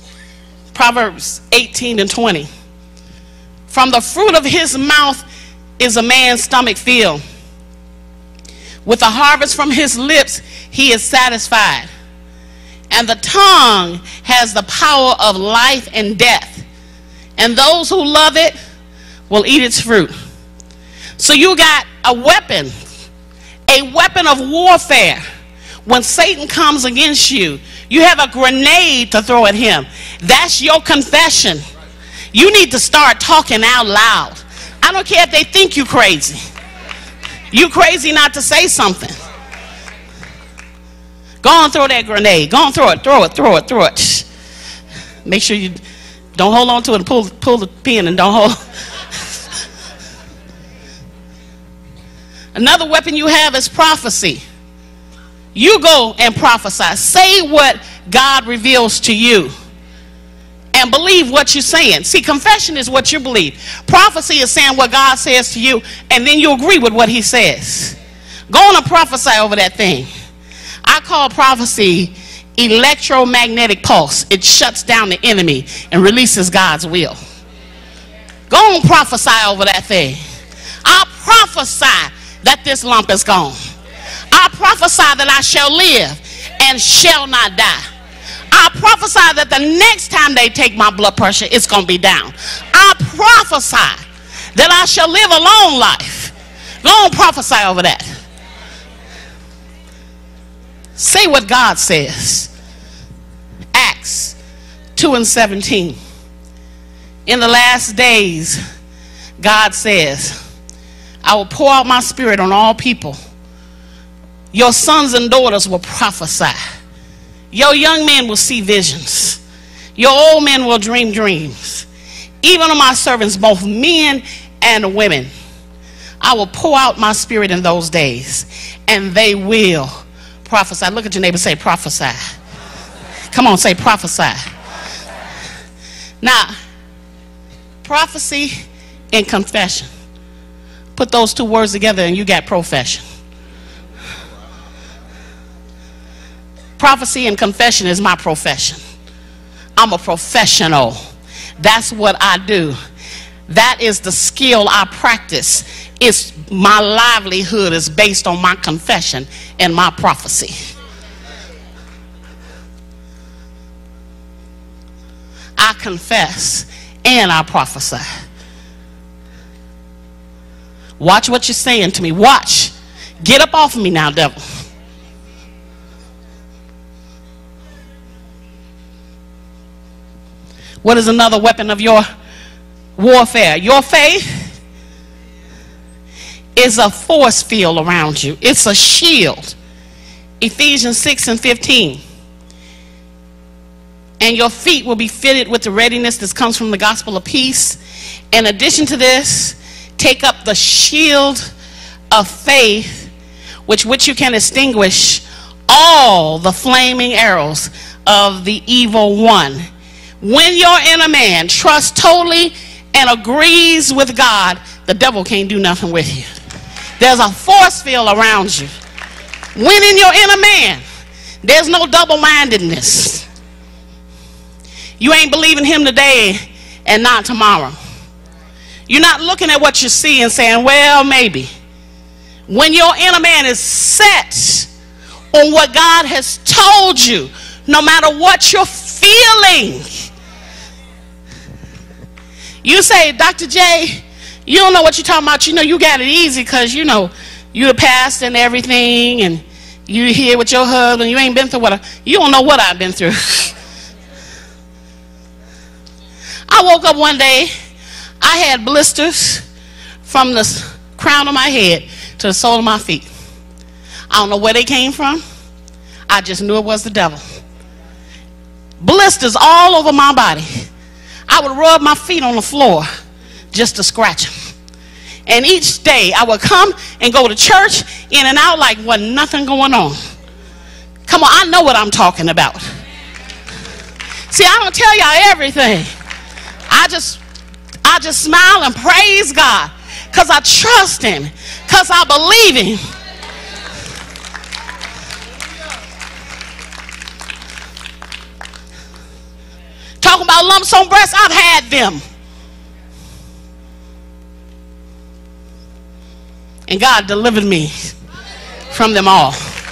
S14: Proverbs eighteen and twenty. From the fruit of his mouth is a man's stomach filled. With a harvest from his lips, he is satisfied. And the tongue has the power of life and death. And those who love it will eat its fruit. So you got a weapon, a weapon of warfare. When Satan comes against you, you have a grenade to throw at him. That's your confession. You need to start talking out loud. I don't care if they think you crazy. You crazy not to say something. Go on, throw that grenade. Go on, throw it, throw it, throw it, throw it. Make sure you don't hold on to it and pull, pull the pin and don't hold. Another weapon you have is prophecy. You go and prophesy. Say what God reveals to you. And believe what you're saying. See, confession is what you believe. Prophecy is saying what God says to you, and then you agree with what he says. Go on and prophesy over that thing. I call prophecy electromagnetic pulse. It shuts down the enemy and releases God's will. Go on and prophesy over that thing. I prophesy that this lump is gone. I prophesy that I shall live and shall not die. I prophesy that the next time they take my blood pressure, it's going to be down. I prophesy that I shall live a long life. Go on, prophesy over that. Say what God says. Acts two and seventeen. In the last days, God says, I will pour out my spirit on all people. Your sons and daughters will prophesy. Your young men will see visions. Your old men will dream dreams. Even on my servants, both men and women, I will pour out my spirit in those days, and they will prophesy. Look at your neighbor and say, prophesy. Come on, say prophesy. Now, prophecy and confession. Put those two words together and you got profession. Prophecy and confession is my profession. I'm a professional. That's what I do. That is the skill I practice. It's my livelihood is based on my confession and my prophecy. I confess and I prophesy. Watch what you're saying to me. Watch. Get up off of me now, devil. What is another weapon of your warfare? Your faith is a force field around you. It's a shield. Ephesians six and fifteen. And your feet will be fitted with the readiness that comes from the gospel of peace. In addition to this, take up the shield of faith, which which you can extinguish all the flaming arrows of the evil one. When your inner man trusts totally and agrees with God, the devil can't do nothing with you. There's a force field around you. When in your inner man, there's no double-mindedness. You ain't believing him today and not tomorrow. You're not looking at what you see and saying, well, maybe. When your inner man is set on what God has told you, no matter what you're feeling. You say, Doctor J, you don't know what you're talking about. You know, you got it easy because, you know, you're the pastor and everything, and you're here with your husband. You ain't been through what I, you don't know what I've been through. I woke up one day, I had blisters from the crown of my head to the sole of my feet. I don't know where they came from. I just knew it was the devil. Blisters all over my body. I would rub my feet on the floor just to scratch them. And each day I would come and go to church in and out like wasn't nothing going on. Come on, I know what I'm talking about. See, I don't tell y'all everything. I just, I just smile and praise God because I trust him, because I believe him. Talking about lumps on breasts, I've had them. And God delivered me from them all.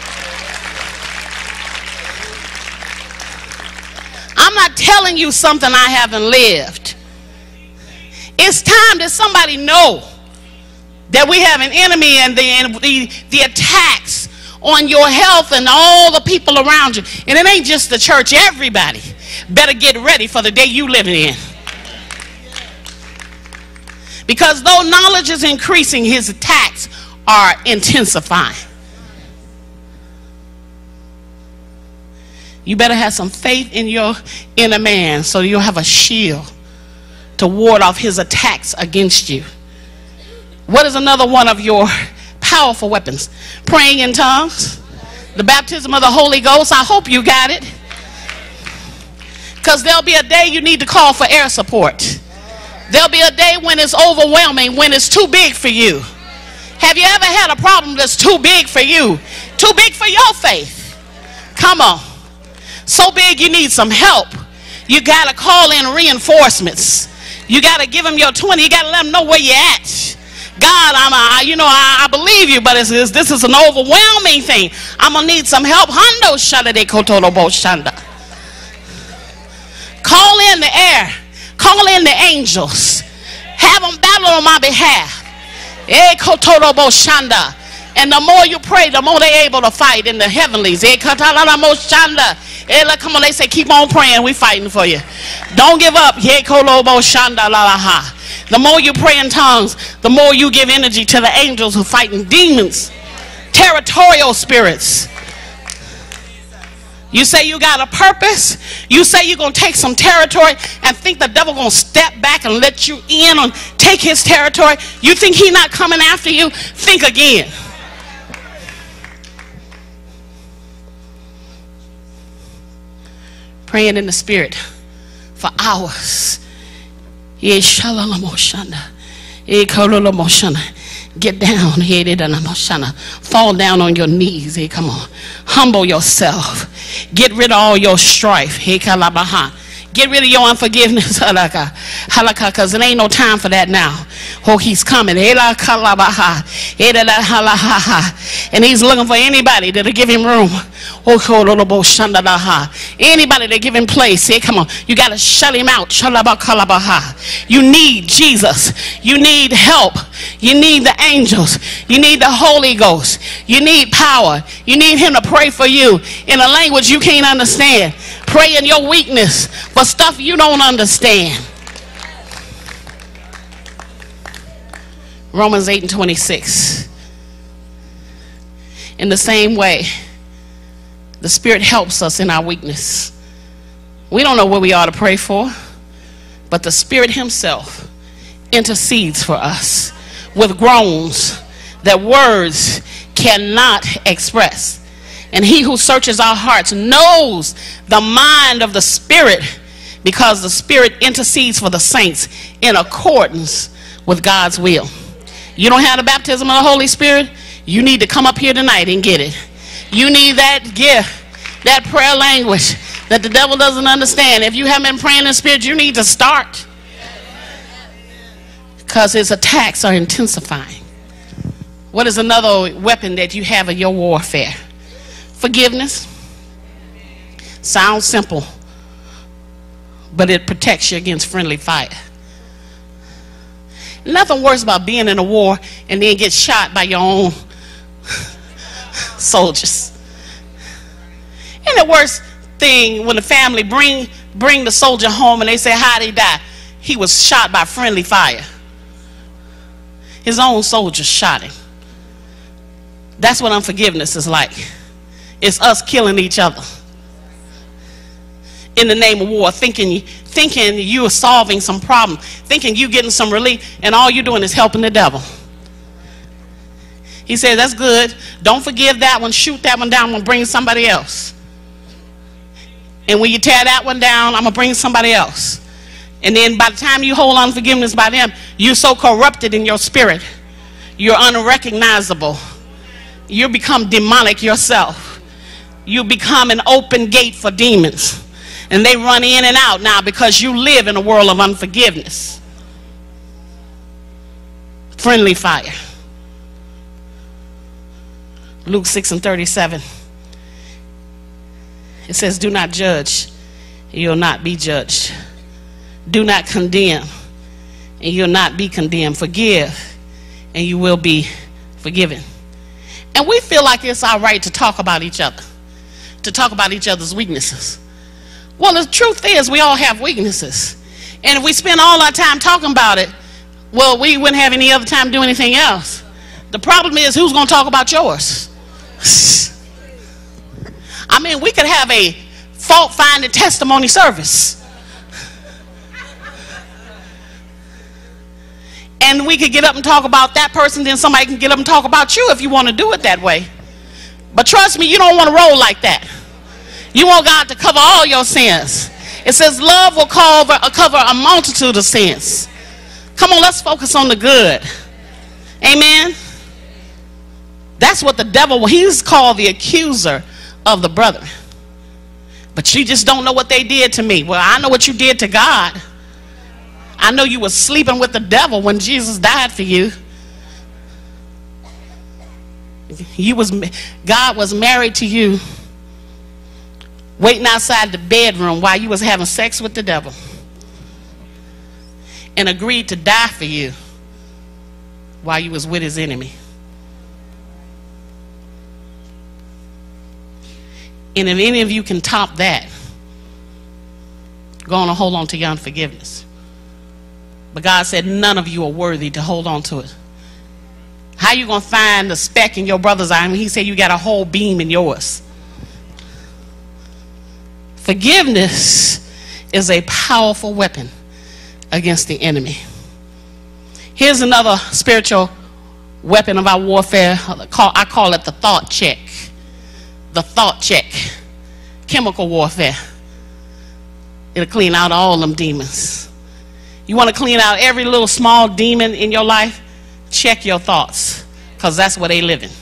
S14: I'm not telling you something I haven't lived. It's time that somebody know that we have an enemy, and the, and the, the attacks on your health and all the people around you. And it ain't just the church. Everybody better get ready for the day you living in. Because though knowledge is increasing, his attacks are intensifying. You better have some faith in your inner man so you'll have a shield to ward off his attacks against you. What is another one of your powerful weapons? Praying in tongues, the baptism of the Holy Ghost. I hope you got it. Because there'll be a day you need to call for air support. There'll be a day when it's overwhelming, when it's too big for you. Have you ever had a problem that's too big for you? Too big for your faith? Come on. So big you need some help. You got to call in reinforcements. You got to give them your twenty. You got to let them know where you're at. God, I'm a, you know, I, I believe you, but it's, it's, this is an overwhelming thing. I'm going to need some help. Hondo shanda de kotolobo shanda. Call in the air. Call in the angels. Have them battle on my behalf. Eh, kotolobo shanda. And the more you pray, the more they're able to fight in the heavenlies. Eh, katalamo shanda. Eh, come on, they say, keep on praying. We're fighting for you. Don't give up. Eh, kolobo shanda la la ha. The more you pray in tongues, the more you give energy to the angels who are fighting demons, territorial spirits. You say you got a purpose. You say you're going to take some territory and think the devil going to step back and let you in and take his territory. You think he's not coming after you? Think again. Praying in the spirit for hours. Get down. Fall down on your knees. Hey, come on. Humble yourself. Get rid of all your strife. Hey, get rid of your unforgiveness. Because it ain't no time for that now. Oh, he's coming. And he's looking for anybody that'll give him room. Anybody that give him place. Hey, come on. You got to shut him out. You need Jesus. You need help. You need the angels. You need the Holy Ghost. You need power. You need him to pray for you in a language you can't understand. Pray in your weakness for stuff you don't understand. Romans eight and twenty-six. In the same way, the Spirit helps us in our weakness. We don't know what we ought to pray for, but the Spirit himself intercedes for us with groans that words cannot express. And he who searches our hearts knows the mind of the Spirit, because the Spirit intercedes for the saints in accordance with God's will. You don't have the baptism of the Holy Spirit? You need to come up here tonight and get it. You need that gift, that prayer language that the devil doesn't understand. If you haven't been praying in the Spirit, you need to start, because his attacks are intensifying. What is another weapon that you have in your warfare? Forgiveness. Sounds simple, but it protects you against friendly fire. Nothing worse about being in a war and then get shot by your own soldiers. And the worst thing when the family bring bring the soldier home and they say, how'd he die? He was shot by friendly fire. His own soldiers shot him. That's what unforgiveness is like. It's us killing each other in the name of war, thinking thinking you are solving some problem, thinking you getting some relief, and all you're doing is helping the devil. He says, that's good. Don't forgive that one. Shoot that one down. I'm going to bring somebody else. And when you tear that one down, I'm going to bring somebody else. And then by the time you hold unforgiveness by them, you're so corrupted in your spirit. You're unrecognizable. You become demonic yourself. You become an open gate for demons. And they run in and out now because you live in a world of unforgiveness. Friendly fire. Luke six and thirty-seven. It says, do not judge, and you'll not be judged. Do not condemn, and you'll not be condemned. Forgive, and you will be forgiven. And we feel like it's our right to talk about each other, to talk about each other's weaknesses. Well, the truth is we all have weaknesses. And if we spend all our time talking about it, well, we wouldn't have any other time to do anything else. The problem is, who's going to talk about yours? I mean, we could have a fault-finding testimony service. And we could get up and talk about that person, then somebody can get up and talk about you if you want to do it that way. But trust me, you don't want to roll like that. You want God to cover all your sins. It says love will cover, cover a multitude of sins. Come on, let's focus on the good. Amen. That's what the devil, he's called the accuser of the brother. But you just don't know what they did to me. Well, I know what you did to God. I know you were sleeping with the devil when Jesus died for you. You was, God was married to you, waiting outside the bedroom while you was having sex with the devil, and agreed to die for you while you was with his enemy. And if any of you can top that, go on and hold on to your unforgiveness. But God said none of you are worthy to hold on to it. How you going to find the speck in your brother's eye? I mean, he said you got a whole beam in yours. Forgiveness is a powerful weapon against the enemy. Here's another spiritual weapon of our warfare. I call it the thought check. The thought check. Chemical warfare. It'll clean out all them demons. You want to clean out every little small demon in your life? Check your thoughts, because that's where they live in.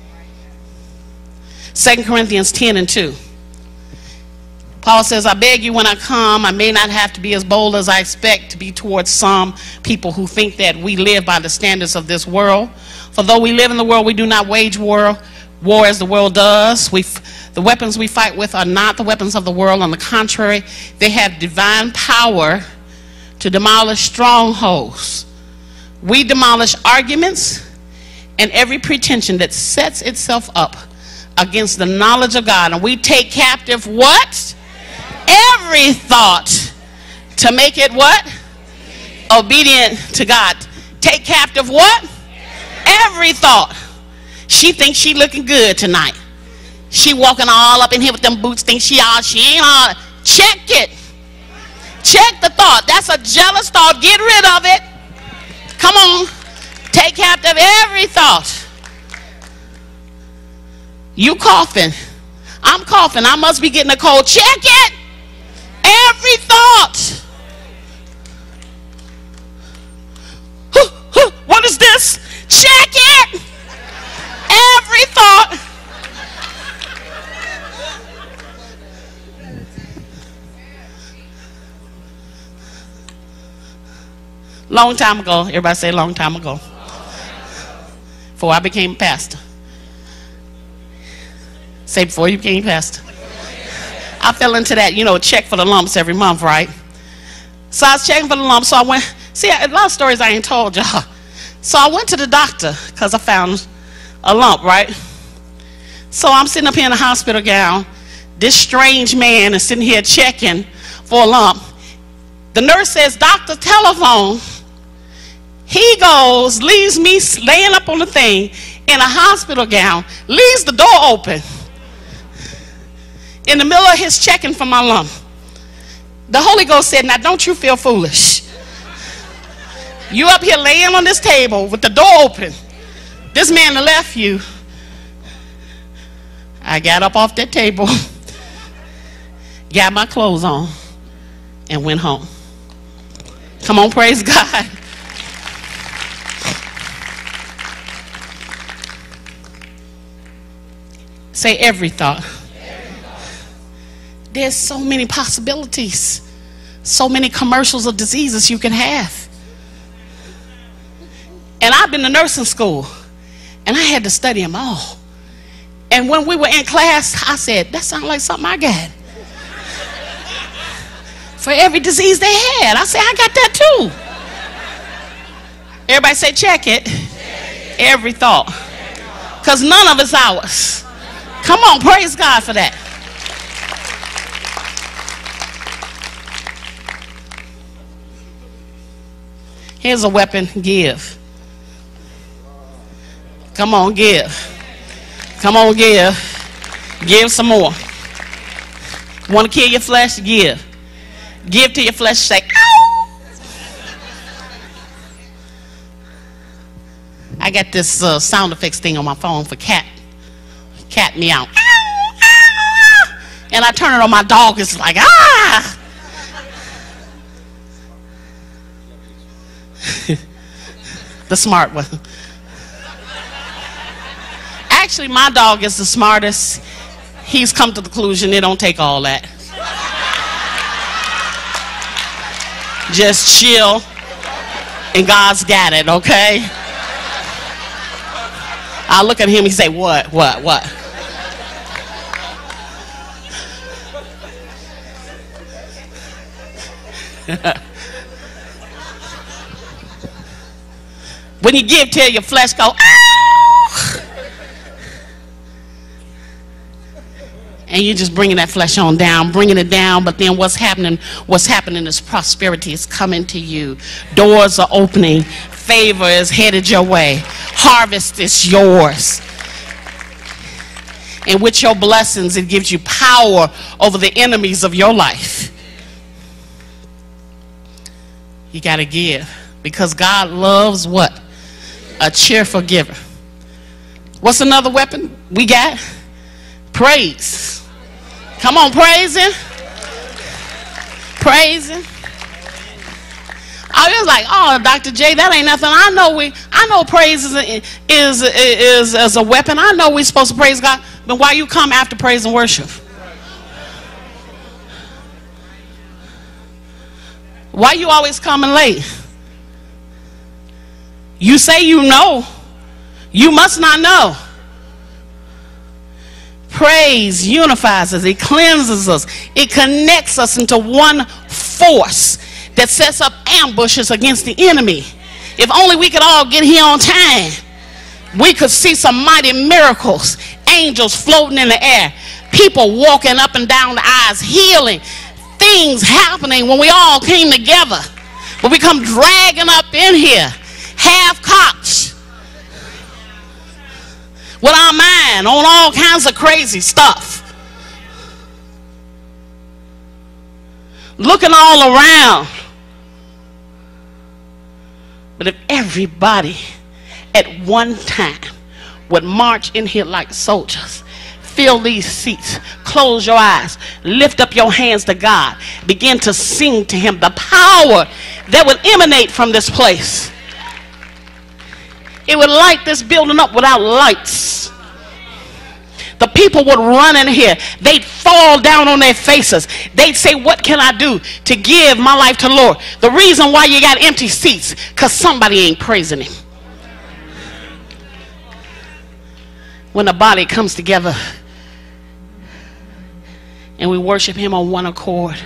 S14: Second Corinthians ten and two. Paul says, I beg you when I come, I may not have to be as bold as I expect to be towards some people who think that we live by the standards of this world. For though we live in the world, we do not wage war, war as the world does. We, the weapons we fight with are not the weapons of the world. On the contrary, they have divine power to demolish strongholds. We demolish arguments and every pretension that sets itself up against the knowledge of God. And we take captive what? Every thought to make it what? Obedient to God. Take captive what? Every thought. She thinks she looking good tonight. She walking all up in here with them boots, thinks she all, she ain't all. Check it. Check the thought. That's a jealous thought. Get rid of it. Come on. Take captive every thought. You coughing. I'm coughing. I must be getting a cold. Check it. Every thought. What is this? Check it. Every thought. Long time ago. Everybody say long time ago. Before I became a pastor. Say before you became a pastor. I fell into that, you know, check for the lumps every month, right? So I was checking for the lumps. So I went, see, a lot of stories I ain't told y'all. So I went to the doctor because I found a lump, right? So I'm sitting up here in a hospital gown. This strange man is sitting here checking for a lump. The nurse says, doctor, telephone. He goes, leaves me laying up on the thing in a hospital gown, leaves the door open in the middle of his checking for my lump. The Holy Ghost said, now don't you feel foolish. You up here laying on this table with the door open. This man left you. I got up off that table, got my clothes on, and went home. Come on, praise God. Say every thought. There's so many possibilities, so many commercials of diseases you can have. And I've been to nursing school, and I had to study them all. And when we were in class, I said, that sounds like something I got. For every disease they had. I said, I got that too. Everybody say, check it. Every thought. Because none of it's ours. Come on, praise God for that. Here's a weapon, give. Come on, give. Come on, give. Give some more. Want to kill your flesh? Give. Give to your flesh, say, ow! I got this uh, sound effects thing on my phone for cat. Cat meow. Ow, ow. And I turn it on my dog, it's like, ah! The smart one. Actually, my dog is the smartest. He's come to the conclusion it don't take all that. Just chill, and God's got it, okay? I look at him, he say, what, what, what? When you give, tell your flesh, go, ow! And you're just bringing that flesh on down, bringing it down. But then what's happening? What's happening is prosperity is coming to you. Doors are opening. Favor is headed your way. Harvest is yours. And with your blessings, it gives you power over the enemies of your life. You got to give. Because God loves what? A cheerful giver. What's another weapon we got? Praise. Come on, praise him. Praise him. I was like, oh, Doctor J, that ain't nothing. I know we, I know praise is a, is, is, is a weapon. I know we're supposed to praise God. But why you come after praise and worship? Why you always coming late? You say you know. You must not know. Praise unifies us. It cleanses us. It connects us into one force that sets up ambushes against the enemy. If only we could all get here on time, we could see some mighty miracles. Angels floating in the air. People walking up and down the aisles, healing. Things happening when we all came together. But we come dragging up in here, half cocked, with our mind on all kinds of crazy stuff. Looking all around. But if everybody at one time would march in here like soldiers, fill these seats, close your eyes, lift up your hands to God, begin to sing to him, the power that would emanate from this place. It would light this building up without lights. The people would run in here. They'd fall down on their faces. They'd say, what can I do to give my life to the Lord? The reason why you got empty seats, because somebody ain't praising him. When the body comes together and we worship him on one accord.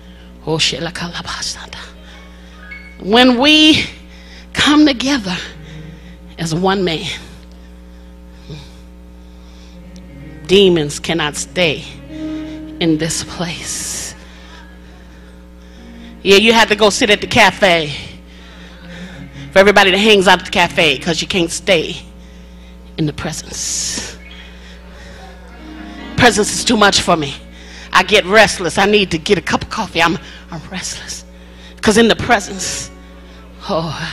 S14: When we come together as one man, demons cannot stay in this place. Yeah, you have to go sit at the cafe. For everybody that hangs out at the cafe, because you can't stay in the presence. Presence is too much for me. I get restless. I need to get a cup of coffee. I'm, I'm restless. Because in the presence, oh,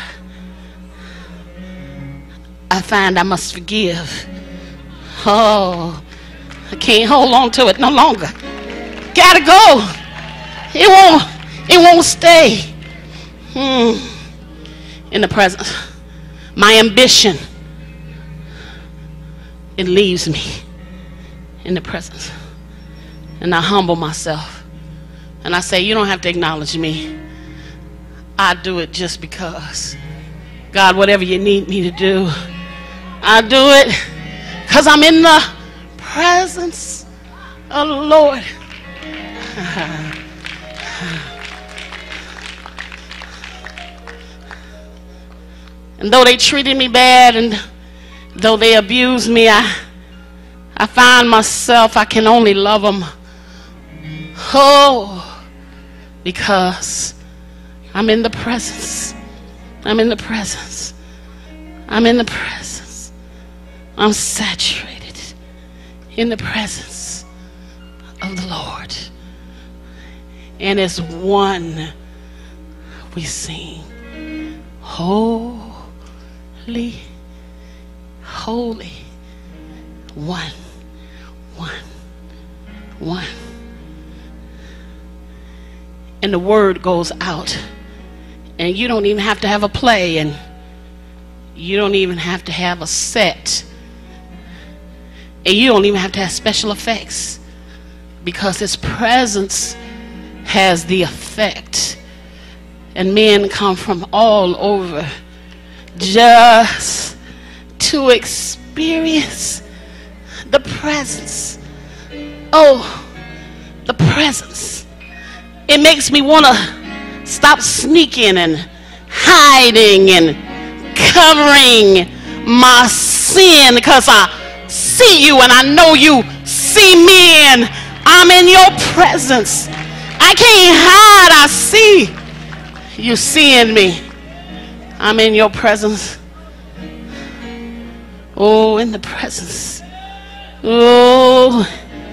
S14: I find I must forgive. Oh, I can't hold on to it no longer. Gotta go. It won't, it won't stay. Hmm. In the presence. My ambition, it leaves me in the presence. And I humble myself. And I say, you don't have to acknowledge me. I do it just because. God, whatever you need me to do, I do it because I'm in the presence of the Lord. And though they treated me bad and though they abused me, I, I find myself, I can only love them. Oh, because I'm in the presence. I'm in the presence. I'm in the presence. I'm saturated in the presence of the Lord. And as one we sing, holy, holy, one, one, one. And the word goes out, and you don't even have to have a play, and you don't even have to have a set, and you don't even have to have special effects, because his presence has the effect. And men come from all over just to experience the presence. Oh, the presence. It makes me want to stop sneaking and hiding and covering my sin, because I see you and I know you see me, and I'm in your presence. I can't hide. I see you seeing me. I'm in your presence. Oh, in the presence. Oh,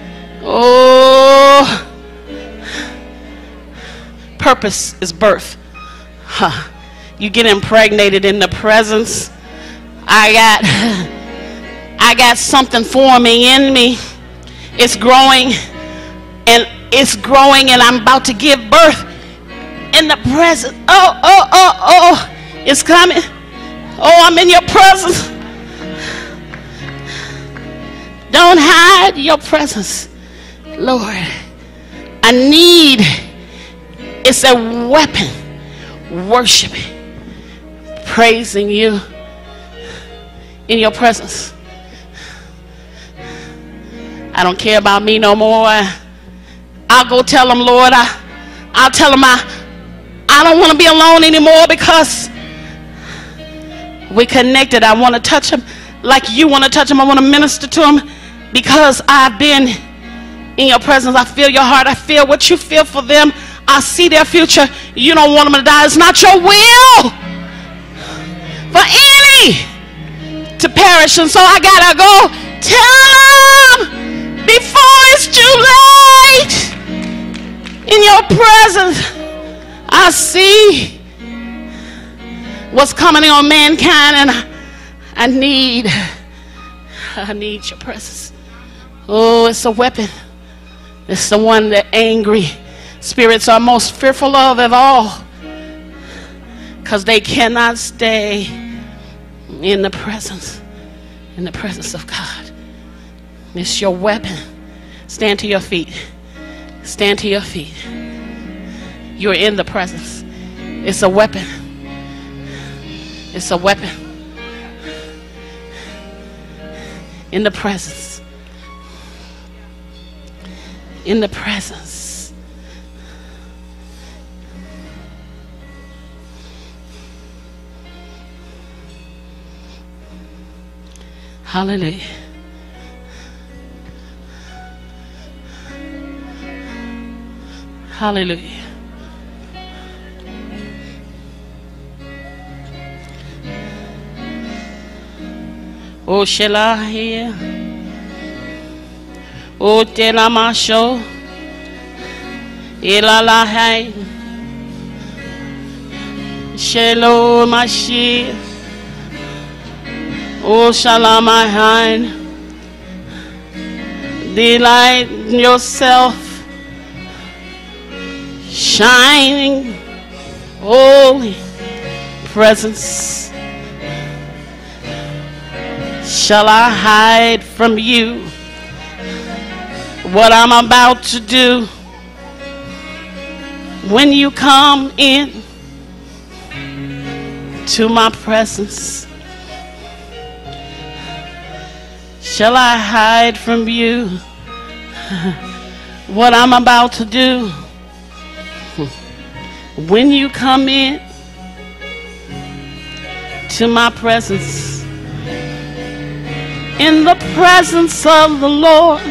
S14: oh. Purpose is birth. Huh. You get impregnated in the presence. I got, I got something forming in me. It's growing, and it's growing, and I'm about to give birth in the presence. Oh, oh, oh, oh, it's coming. Oh, I'm in your presence. Don't hide your presence, Lord. I need, it's a weapon, worshiping, praising you in your presence. I don't care about me no more. I'll go tell them, Lord, I, I'll tell them I, I don't want to be alone anymore, because we connected. I want to touch them like you want to touch them. I want to minister to them because I've been in your presence. I feel your heart. I feel what you feel for them. I see their future. You don't want them to die. It's not your will for any to perish. And so I gotta go tell them before it's too late. In your presence, I see what's coming on mankind, and I, I need, I need your presence. Oh, it's a weapon. It's the one that angry spirits are most fearful of of all, because they cannot stay in the presence, in the presence of God. It's your weapon. Stand to your feet. Stand to your feet. You're in the presence. It's a weapon. It's a weapon. In the presence. In the presence. Hallelujah. Hallelujah. Oh, shall I hear? Oh, telamasho. Ilalahai. Shelo mashi. Oh, shalamahai. Delight yourself. Shining holy presence. Shall I hide from you what I'm about to do when you come in to my presence? Shall I hide from you what I'm about to do? When you come in to my presence, in the presence of the Lord,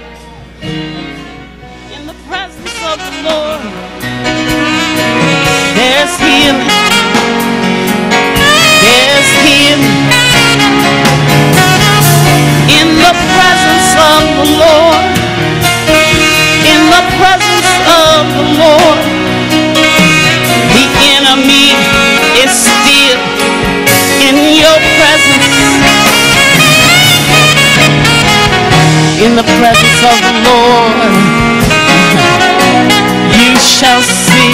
S14: in the presence of the Lord, there's healing, there's healing. In the presence of the Lord, in the presence of the Lord, the enemy is still in your presence. In the presence of the Lord, you shall see.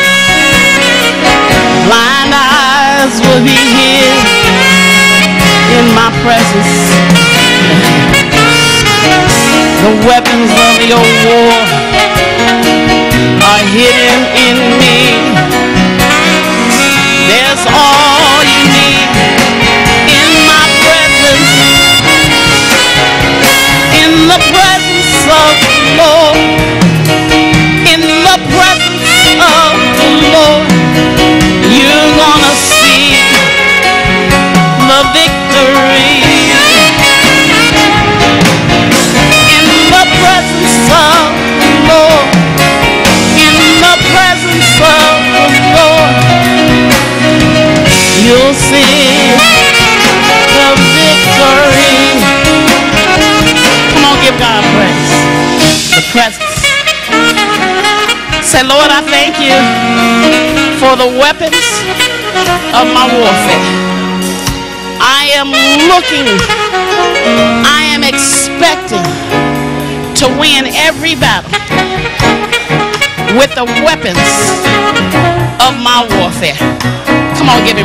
S14: Blind eyes will be healed in my presence. The weapons of your war are hidden in me. There's all you need in my presence. In the presence of the Lord. In the presence of the Lord. You're gonna see the victory. In the presence of the Lord. In the presence of the Lord. You'll see the victory. Come on, give God praise. The presence. Say, Lord, I thank you for the weapons of my warfare. I am looking, I am expecting to win every battle with the weapons of my warfare. Come on, give him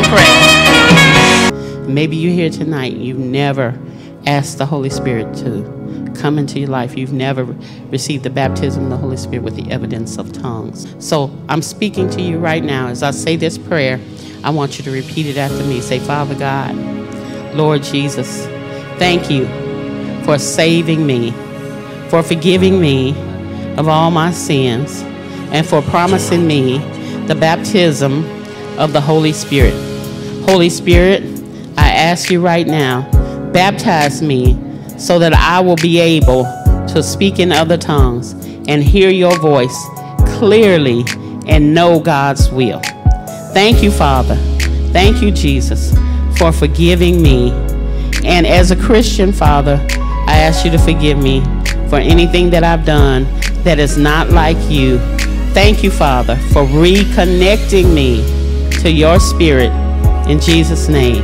S14: praise. Maybe you're here tonight, you've never asked the Holy Spirit to come into your life. You've never received the baptism of the Holy Spirit with the evidence of tongues. So I'm speaking to you right now. As I say this prayer, I want you to repeat it after me. Say, Father God, Lord Jesus, thank you for saving me, for forgiving me of all my sins, and for promising me the baptism of the Holy Spirit. Holy Spirit, I ask you right now, baptize me so that I will be able to speak in other tongues and hear your voice clearly and know God's will. Thank you, Father. Thank you, Jesus, for forgiving me. And as a Christian, Father, I ask you to forgive me for anything that I've done that is not like you. Thank you, Father, for reconnecting me to your spirit. In Jesus' name,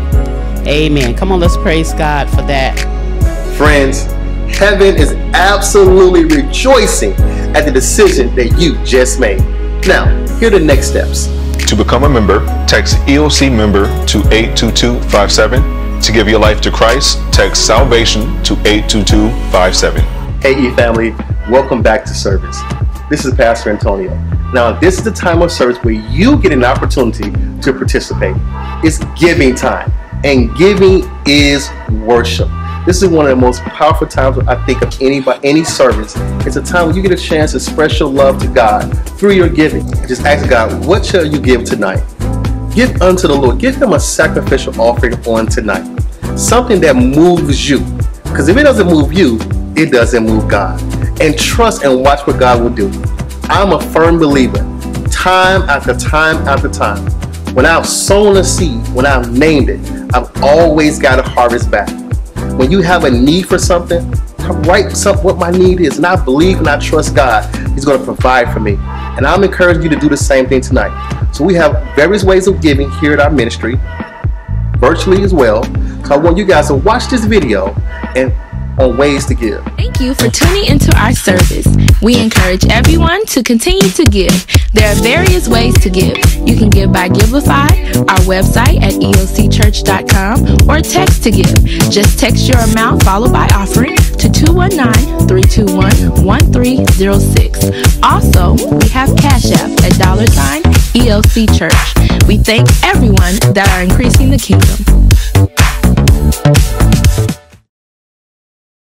S14: amen. Come on, let's praise God for that.
S1: Friends, heaven is absolutely rejoicing at the decision that you just made. Now, here are the next steps.
S15: To become a member, text E O C member to eight two two five seven. To give your life to Christ, text salvation to eight two two five seven.
S1: Hey E family, welcome back to service. This is Pastor Antonio. Now, this is the time of service where you get an opportunity to participate. It's giving time, and giving is worship. This is one of the most powerful times I think of any by any service. It's a time when you get a chance to express your love to God through your giving. Just ask God, what shall you give tonight? Give unto the Lord. Give him a sacrificial offering on tonight. Something that moves you. Because if it doesn't move you, it doesn't move God. And trust and watch what God will do. I'm a firm believer. Time after time after time. When I've sown a seed, when I've named it, I've always got a harvest back. When you have a need for something, write something what my need is, and I believe and I trust God. He's going to provide for me. And I'm encouraging you to do the same thing tonight. So we have various ways of giving here at our ministry, virtually as well. So I want you guys to watch this video and on ways to give.
S16: Thank you for tuning into our service. We encourage everyone to continue to give. There are various ways to give. You can give by Givelify, our website at E O C church dot com, or text to give. Just text your amount followed by offering to two one nine, three two one, one three zero six. Also, we have Cash App at dollar sign E O C Church. We thank everyone that are increasing the kingdom.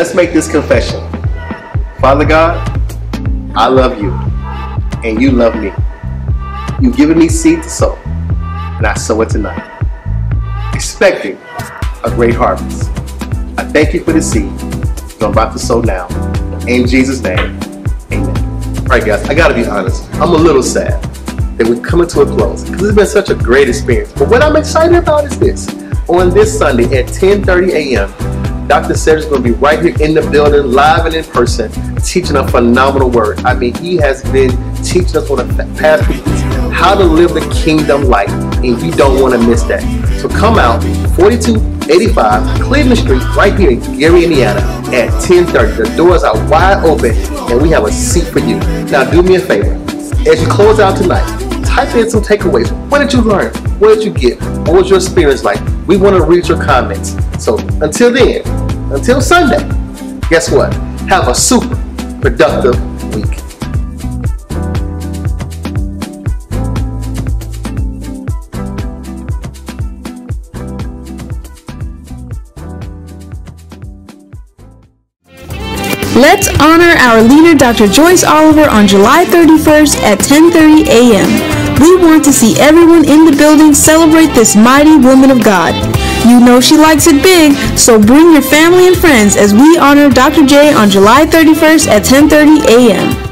S1: Let's make this confession. Father God, I love you, and you love me. You've given me seed to sow, and I sow it tonight, expecting a great harvest. I thank you for the seed I'm about to sow now. In Jesus' name, amen. All right, guys, I gotta be honest. I'm a little sad that we're coming to a close because it's been such a great experience. But what I'm excited about is this. On this Sunday at ten thirty a m, Doctor Cedric's going to be right here in the building, live and in person, teaching a phenomenal word. I mean, he has been teaching us for the past few weeks how to live the kingdom life, and you don't want to miss that. So come out, forty-two eighty-five Cleveland Street, right here in Gary, Indiana, at ten thirty. The doors are wide open, and we have a seat for you. Now, do me a favor. As you close out tonight, type in some takeaways. What did you learn? What did you get? What was your experience like? We want to read your comments. So until then, until Sunday, guess what? Have a super productive week.
S8: Let's honor our leader, Doctor Joyce Oliver, on July thirty-first at ten thirty a m We want to see everyone in the building celebrate this mighty woman of God. You know she likes it big, so bring your family and friends as we honor Doctor J on July thirty-first at ten thirty a m